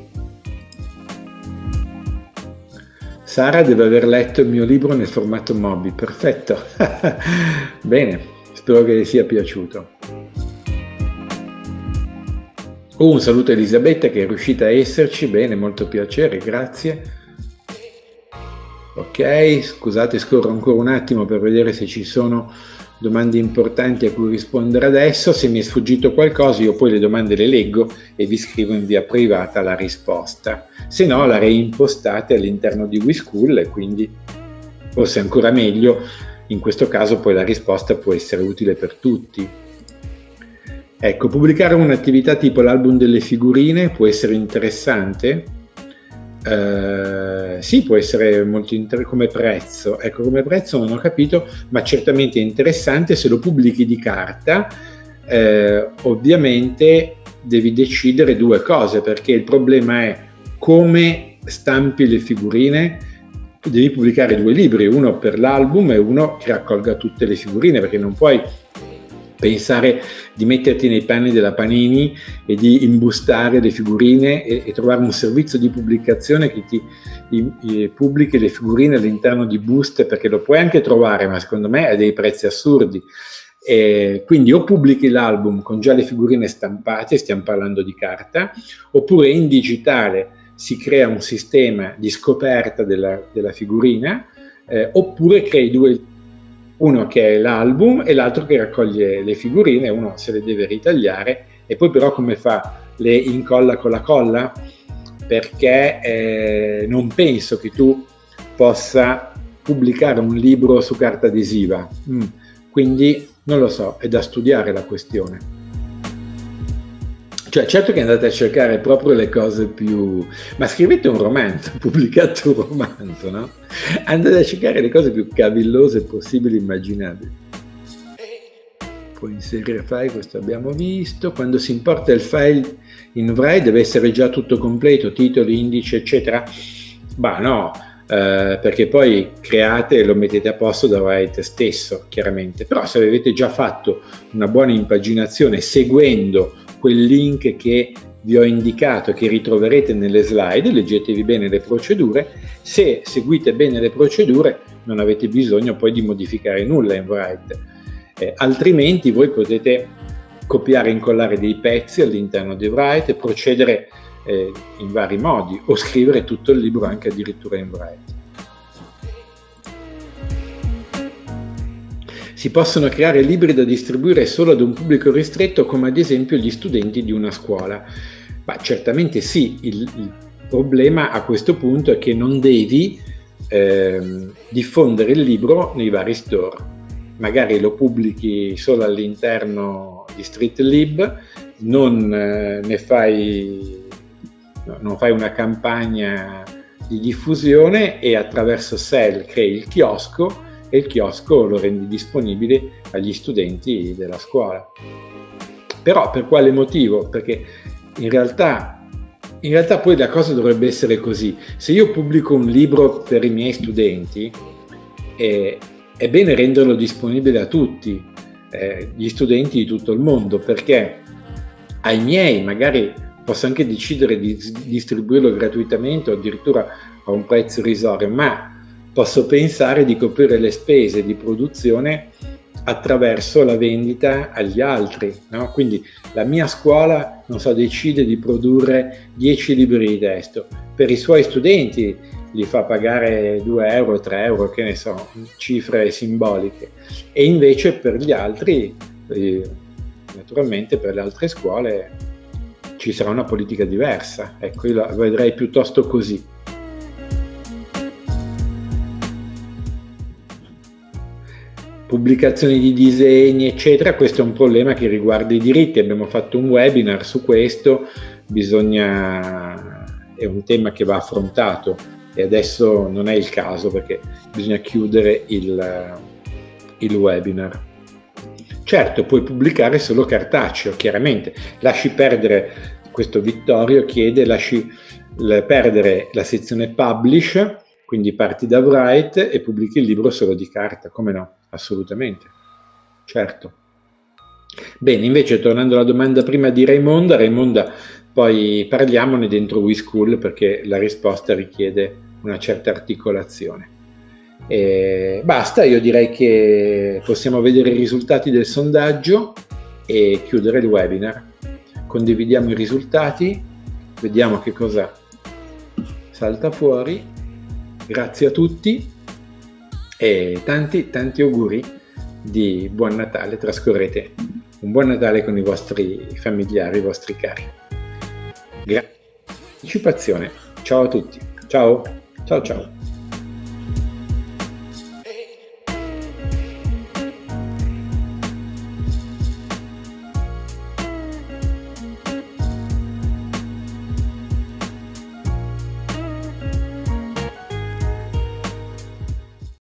Sara deve aver letto il mio libro nel formato Mobi, perfetto. Bene, spero che le sia piaciuto. Un saluto a Elisabetta che è riuscita a esserci, bene, molto piacere, grazie. Ok, scusate, scorro ancora un attimo per vedere se ci sono domande importanti a cui rispondere adesso. Se mi è sfuggito qualcosa, io poi le domande le leggo e vi scrivo in via privata la risposta. Se no, la reimpostate all'interno di WeSchool e quindi, forse ancora meglio, in questo caso poi la risposta può essere utile per tutti. Ecco, pubblicare un'attività tipo l'album delle figurine può essere interessante. Sì, può essere molto come prezzo. Ecco, come prezzo non ho capito, ma certamente è interessante se lo pubblichi di carta. Ovviamente devi decidere due cose, perché il problema è come stampi le figurine. Tu devi pubblicare due libri, uno per l'album e uno che raccolga tutte le figurine, perché non puoi pensare di metterti nei panni della Panini e di imbustare le figurine e trovare un servizio di pubblicazione che ti pubblichi le figurine all'interno di buste, perché lo puoi anche trovare, ma secondo me ha dei prezzi assurdi. Quindi o pubblichi l'album con già le figurine stampate, stiamo parlando di carta, oppure in digitale si crea un sistema di scoperta della figurina, oppure crei due, uno che è l'album e l'altro che raccoglie le figurine, uno se le deve ritagliare E poi però come fa? Le incolla con la colla? Perché non penso che tu possa pubblicare un libro su carta adesiva. Quindi non lo so, è da studiare la questione. Cioè, certo che andate a cercare proprio le cose più... Ma scrivete un romanzo, pubblicate un romanzo, no? Andate a cercare le cose più cavillose possibili, immaginabili. Puoi inserire file, questo abbiamo visto. Quando si importa il file in Write deve essere già tutto completo, titoli, indice, eccetera? Bah no, perché poi create e lo mettete a posto da Write stesso, chiaramente. Però se avete già fatto una buona impaginazione seguendo quel link che vi ho indicato, che ritroverete nelle slide, leggetevi bene le procedure. Se seguite bene le procedure non avete bisogno poi di modificare nulla in Write, altrimenti voi potete copiare e incollare dei pezzi all'interno di Write e procedere in vari modi, o scrivere tutto il libro anche addirittura in Write. Si possono creare libri da distribuire solo ad un pubblico ristretto, come ad esempio gli studenti di una scuola? Ma certamente sì, il problema a questo punto è che non devi diffondere il libro nei vari store. Magari lo pubblichi solo all'interno di StreetLib, non fai una campagna di diffusione e attraverso Sell crei il chiosco e il chiosco lo rendi disponibile agli studenti della scuola. Però per quale motivo? Perché in realtà poi la cosa dovrebbe essere così: se io pubblico un libro per i miei studenti, è bene renderlo disponibile a tutti, gli studenti di tutto il mondo, perché ai miei magari posso anche decidere di distribuirlo gratuitamente o addirittura a un prezzo irrisorio, ma posso pensare di coprire le spese di produzione attraverso la vendita agli altri, no? Quindi la mia scuola, non so, decide di produrre 10 libri di testo, per i suoi studenti li fa pagare 2 euro, 3 euro, che ne so, cifre simboliche, e invece per gli altri, naturalmente per le altre scuole, ci sarà una politica diversa. Ecco, io la vedrei piuttosto così. Pubblicazioni di disegni, eccetera, questo è un problema che riguarda i diritti. Abbiamo fatto un webinar su questo, è un tema che va affrontato e adesso non è il caso perché bisogna chiudere il webinar. Certo, puoi pubblicare solo cartaceo, chiaramente. Lasci perdere, questo Vittorio chiede, lasci perdere la sezione Publish, quindi parti da Write e pubblichi il libro solo di carta, come no? Assolutamente, certo. Bene, invece tornando alla domanda prima di Raimonda, poi parliamone dentro WeSchool perché la risposta richiede una certa articolazione. Basta, io direi che possiamo vedere i risultati del sondaggio e chiudere il webinar. Condividiamo i risultati, vediamo che cosa salta fuori. Grazie a tutti e tanti auguri di buon Natale. Trascorrete un buon Natale con i vostri familiari, i vostri cari. Grazie. Partecipazione. Ciao a tutti. Ciao. Ciao ciao.